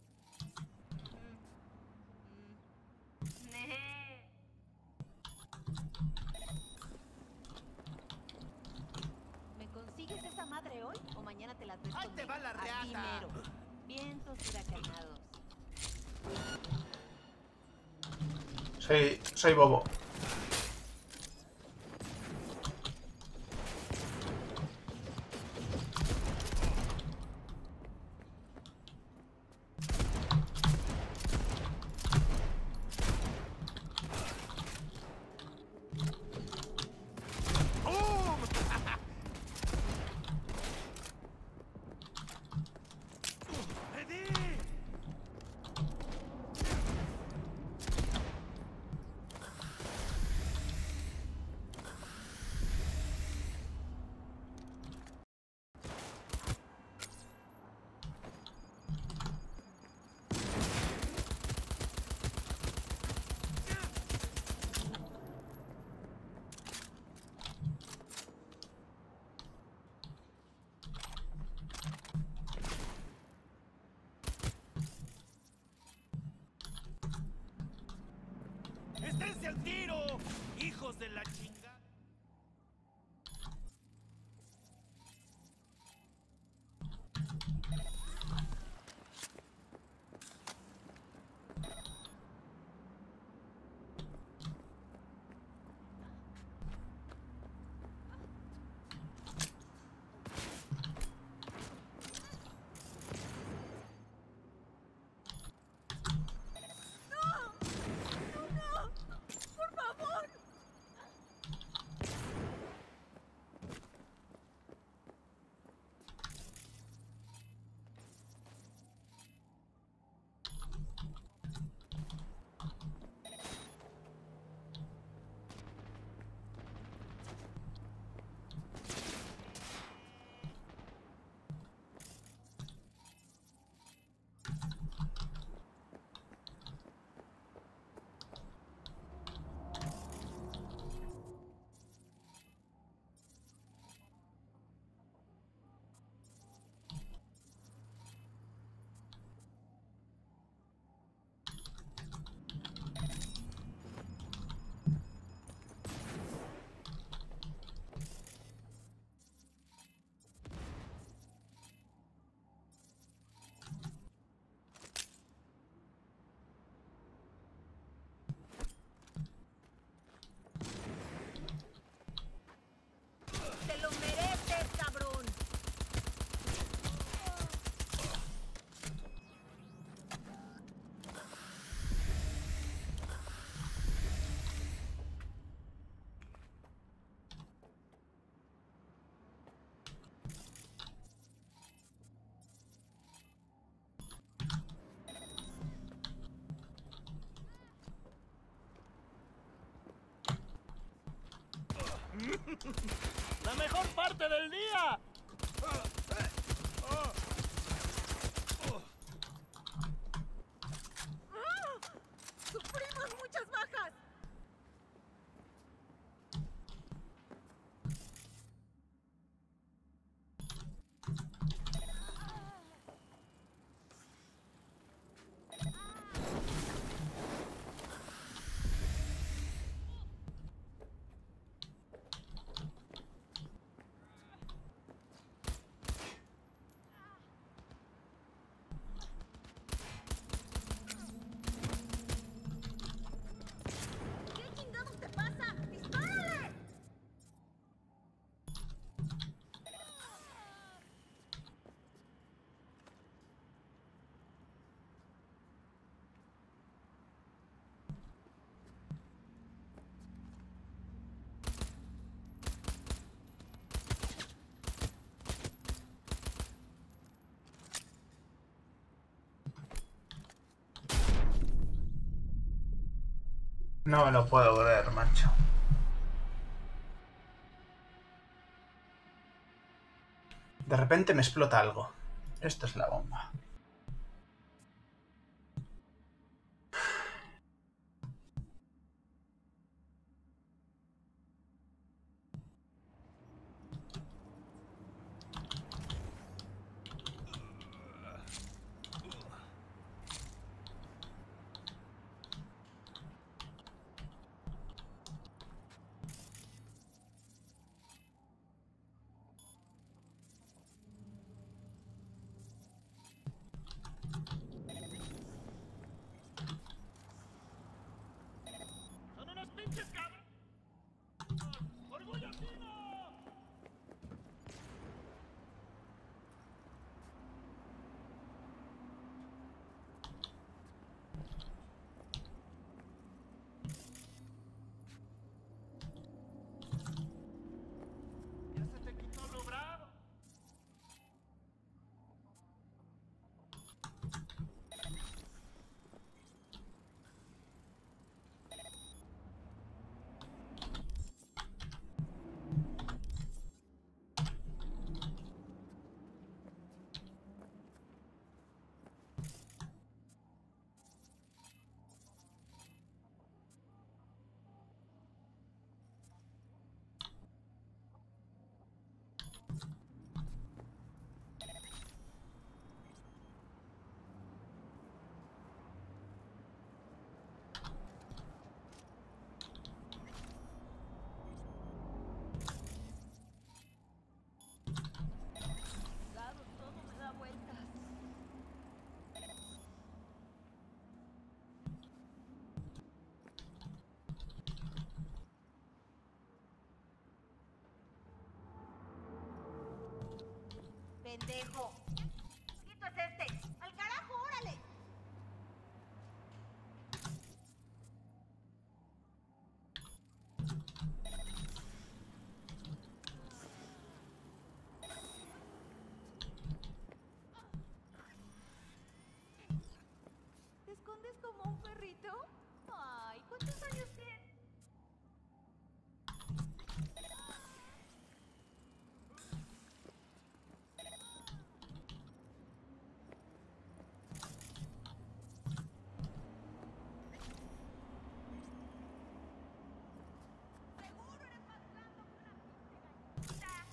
Nene. ¿Me consigues esa madre hoy o mañana te la traes ¡Ahí te conmigo? va la Aquí reata! mero. Vientos huracanados. Soy bobo. ¡Esténse al tiro! ¡Hijos de la chinga! ¡Por favor! ¡Te lo mereces, cabrón! ¡La mejor parte del día! ¡Sufrimos muchas bajas! No me lo puedo creer, macho. De repente me explota algo. Esto es la bomba. ¡Son unos pinches cabros! ¡Orgullo chino! ¡Ya se te quitó lo bravo! Claro, todo me da vueltas. ¡Pendejo! ¡Quito es este! ¡Al carajo, órale! ¿Te escondes como un perrito? Ay, ¿cuántos años tienes? Seguro eres más blando que una pinche gallina.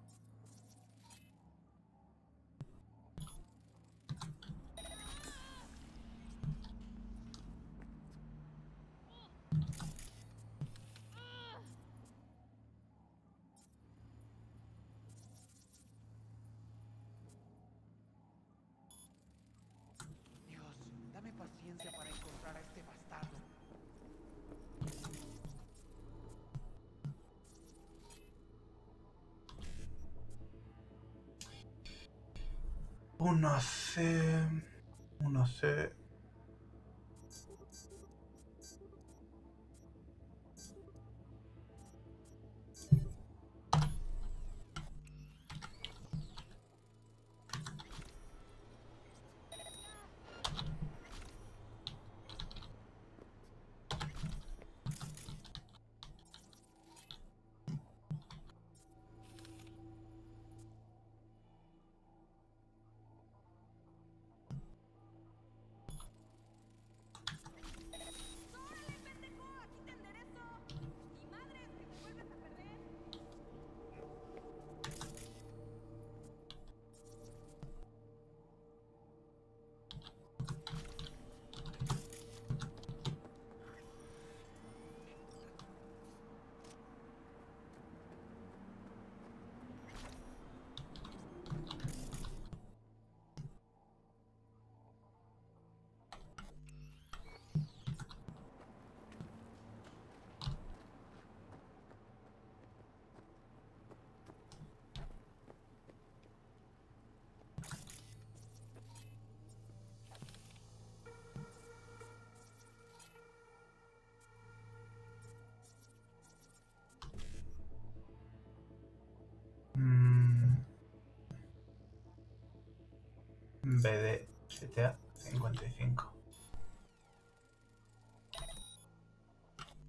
Dios, dame paciencia para encontrar a este bastardo. Uno C. ¡Órale, pendejo! ¡Aquí te enderezo! ¡Mi madre es que me vuelves a perder! BD 7A 55.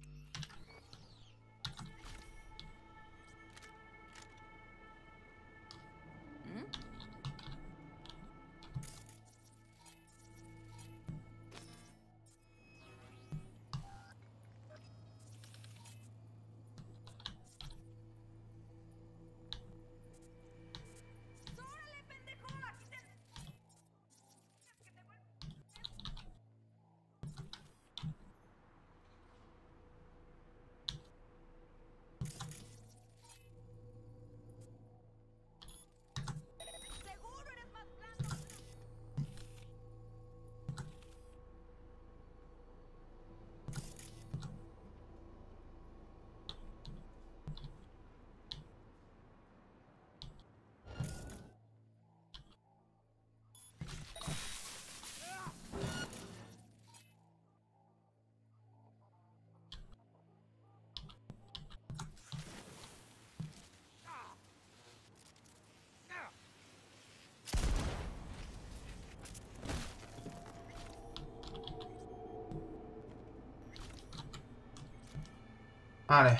Vale.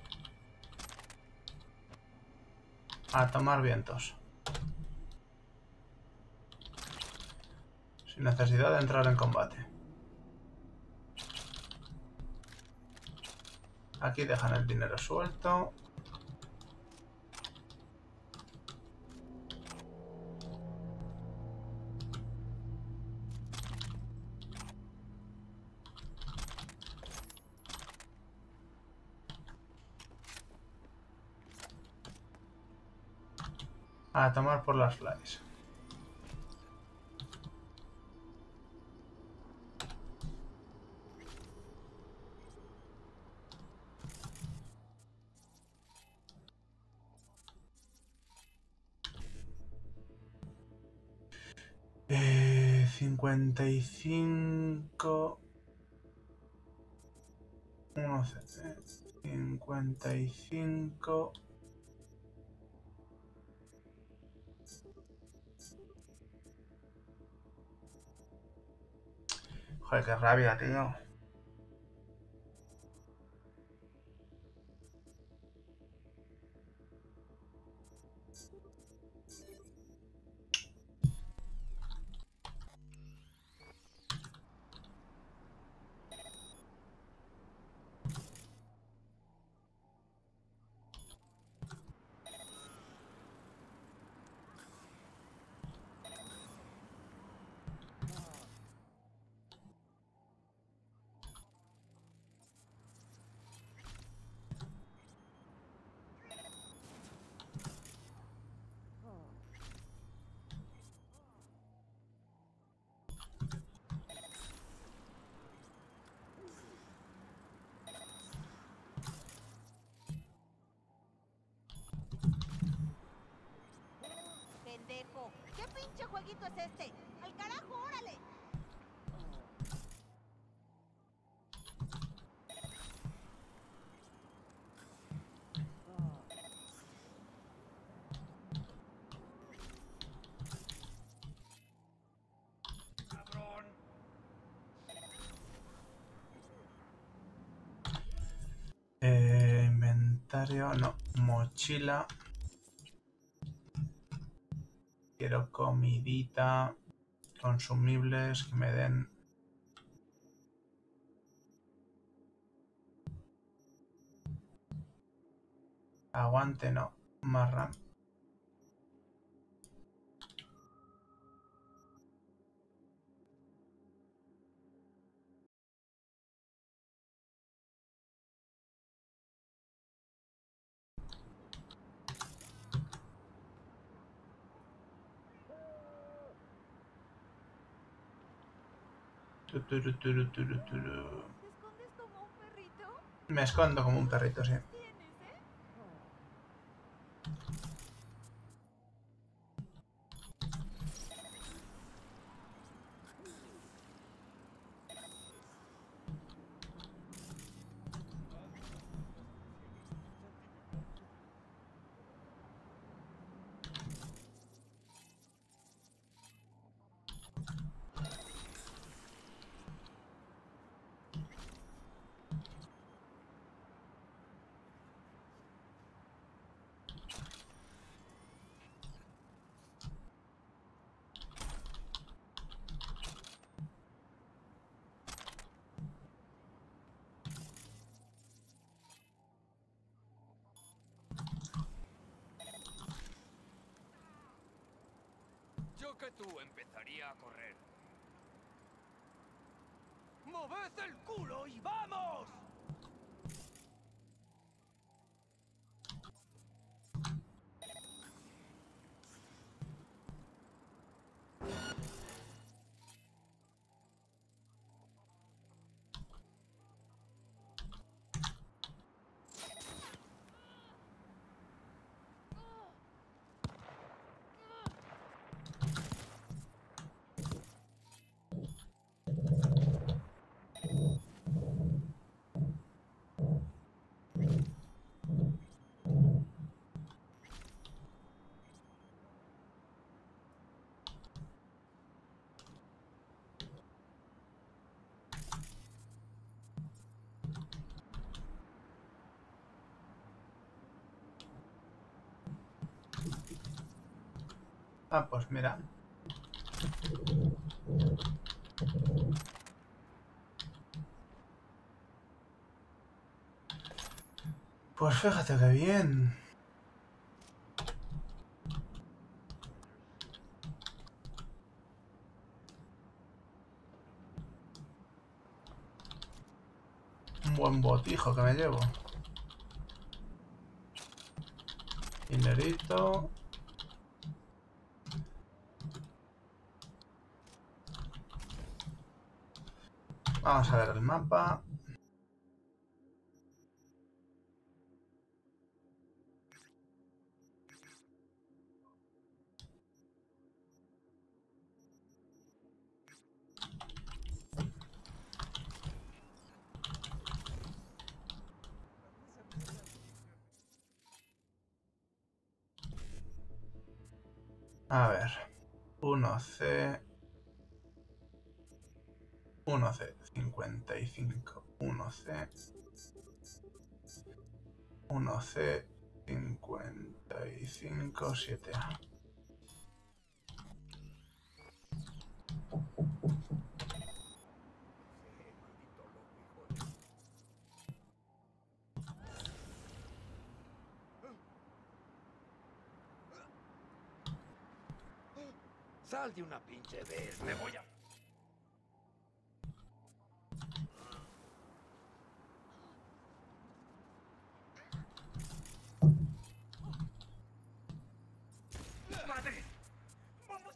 A tomar vientos. Sin necesidad de entrar en combate. Aquí dejan el dinero suelto. A tomar por las flies. Eh, 55... 55... Joder, qué rabia, tío. Pendejo, ¿qué pinche jueguito es este? ¡Al carajo, órale! Inventario, no. Mochila. Quiero comidita. Consumibles que me den. Aguante, no. Más RAM. Tuturu, turu, turu, turu. ¿Te escondes como un perrito? Me escondo como un perrito, sí. ¿Tienes, Yo que tú empezaría a correr. ¡Moved el culo y vamos! Ah, pues mira. Pues fíjate que bien. Un buen botijo que me llevo. Dinerito. Vamos a ver el mapa. A ver. 1C. 1C. 55. 1C. 1C. 55. 7A. Sal de una pinche vez, me voy a... ¡Madre! ¡Vamos!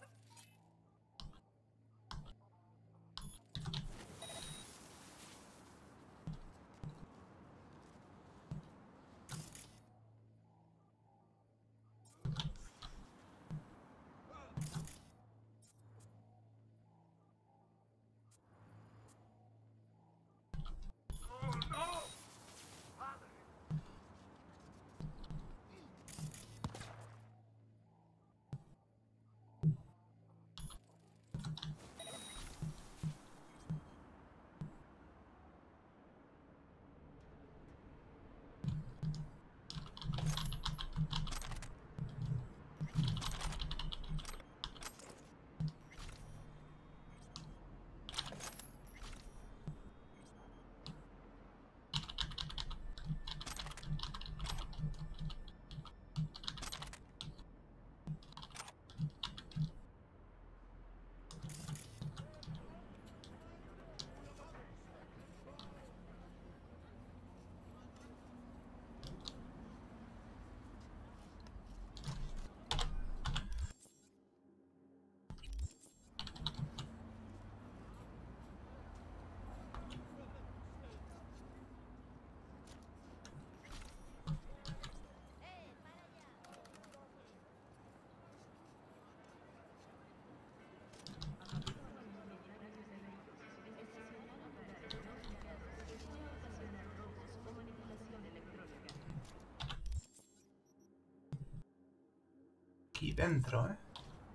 Aquí dentro, ¿eh?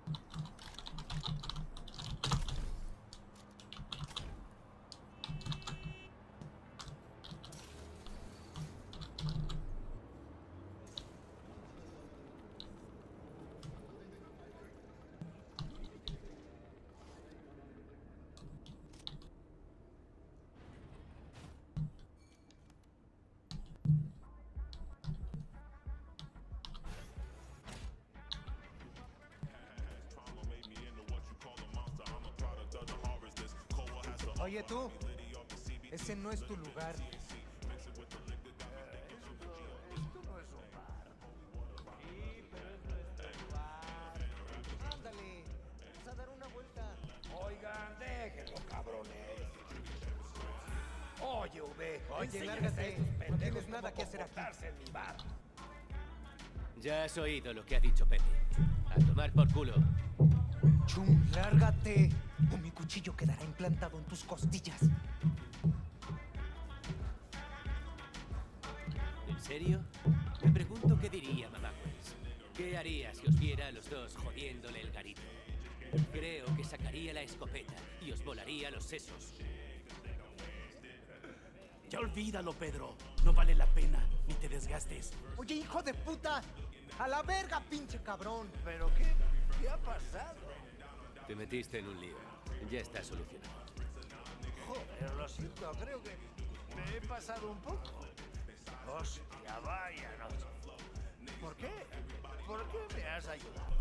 Oye tú, ese no es tu lugar. Esto no es un bar. Sí, pero es nuestro lugar. Ándale, vamos a dar una vuelta. Oigan, déjenlo, cabrones. Oye, V, Oye, enséñales a lárgate. estos No pendejos tienes nada cómo que hacer aquí. comportarse en mi bar. Ya has oído lo que ha dicho Pepe. A tomar por culo. Chum, lárgate. O mi cuchillo quedará implantado en tus costillas. ¿En serio? Me pregunto qué diría mamá Wells. ¿Qué haría si os viera a los dos jodiéndole el garito? Creo que sacaría la escopeta y os volaría los sesos. Ya olvídalo, Pedro. No vale la pena. Ni te desgastes. Oye, hijo de puta. A la verga, pinche cabrón. ¿Pero qué? ¿Qué ha pasado? Te metiste en un lío. Ya está solucionado. Joder, lo siento, creo que me he pasado un poco. Hostia, vaya noche. ¿Por qué? ¿Por qué me has ayudado?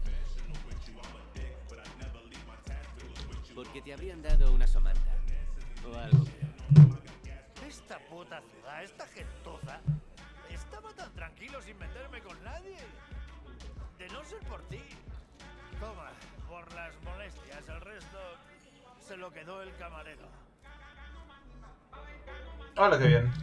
Porque te habrían dado una somanta. O algo peor. Esta puta ciudad, esta gentuza, estaba tan tranquilo sin meterme con nadie. De no ser por ti. Toma, por las molestias, el resto se lo quedó el camarero. Hola, qué bien.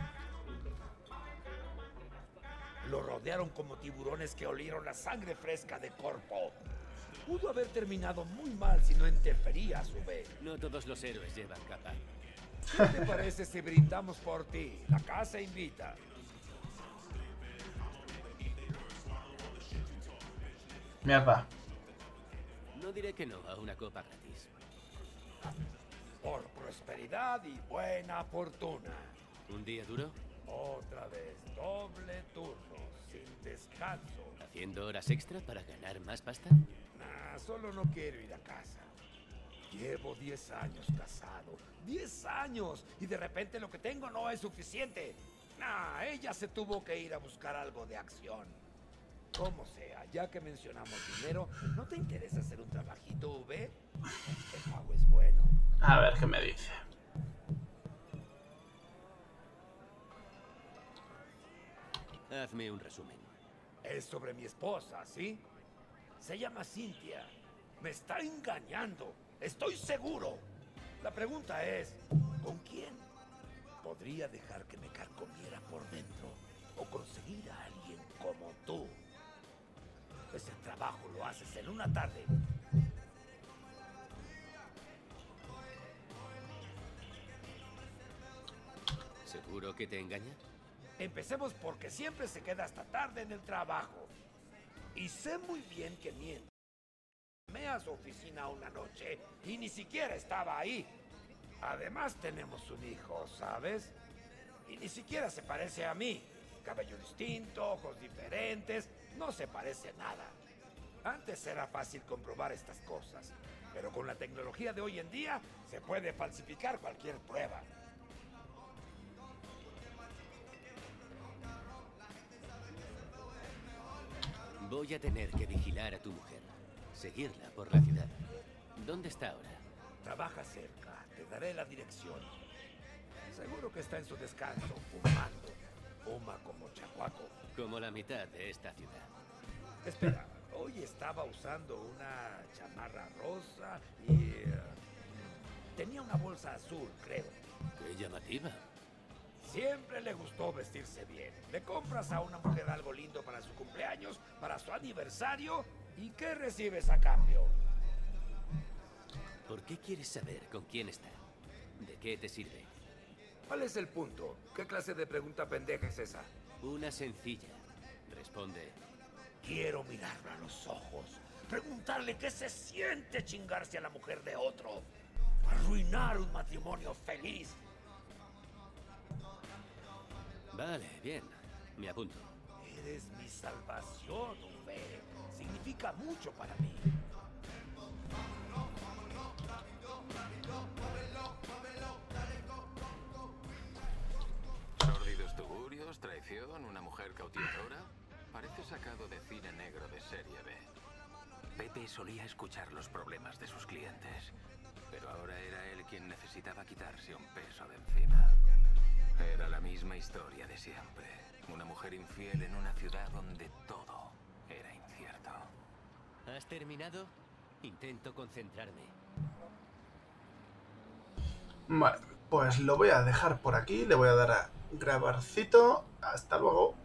Lo rodearon como tiburones que olieron la sangre fresca de Corpo. Pudo haber terminado muy mal si no interfería a su vez. No todos los héroes llevan capa. ¿Qué te parece si brindamos por ti? La casa invita. Mierda. No diré que no a una copa gratis. Por prosperidad y buena fortuna. ¿Un día duro? Otra vez, doble turno, sin descanso. ¿Haciendo horas extra para ganar más pasta? Nah, solo no quiero ir a casa. Llevo 10 años casado. 10 años. Y de repente lo que tengo no es suficiente. Nah, ella se tuvo que ir a buscar algo de acción. Como sea, ya que mencionamos dinero, ¿no te interesa hacer un trabajito, V? El pago es bueno. A ver qué me dice. Hazme un resumen. Es sobre mi esposa, ¿sí? Se llama Cynthia. Me está engañando. Estoy seguro. La pregunta es, ¿con quién? Podría dejar que me carcomiera por dentro o conseguir a alguien como tú. Ese trabajo lo haces en una tarde. ¿Seguro que te engaña? Empecemos porque siempre se queda hasta tarde en el trabajo. Y sé muy bien que miente. Llamé a su oficina una noche y ni siquiera estaba ahí. Además tenemos un hijo, ¿sabes? Y ni siquiera se parece a mí. Cabello distinto, ojos diferentes, no se parece nada. Antes era fácil comprobar estas cosas, pero con la tecnología de hoy en día se puede falsificar cualquier prueba. Voy a tener que vigilar a tu mujer. Seguirla por la ciudad. ¿Dónde está ahora? Trabaja cerca, te daré la dirección. Seguro que está en su descanso, fumando. Fuma como chacuaco. Como la mitad de esta ciudad. Espera, hoy estaba usando una chamarra rosa y... tenía una bolsa azul, creo. ¡Qué llamativa! Siempre le gustó vestirse bien. Le compras a una mujer algo lindo para su cumpleaños, para su aniversario, ¿y qué recibes a cambio? ¿Por qué quieres saber con quién está? ¿De qué te sirve? ¿Cuál es el punto? ¿Qué clase de pregunta pendeja es esa? Una sencilla. Responde. Quiero mirarlo a los ojos. Preguntarle qué se siente chingarse a la mujer de otro. Arruinar un matrimonio feliz. Vale, bien. Me apunto. Eres mi salvación, V. Significa mucho para mí. Sórdidos tugurios, traición, una mujer cautivadora. Parece sacado de cine negro de serie B. Pepe solía escuchar los problemas de sus clientes, pero ahora era él quien necesitaba quitarse un peso de encima. Era la misma historia de siempre. Una mujer infiel en una ciudad donde todo era incierto. ¿Has terminado? Intento concentrarme. Vale, pues lo voy a dejar por aquí. Le voy a dar a grabarcito. Hasta luego.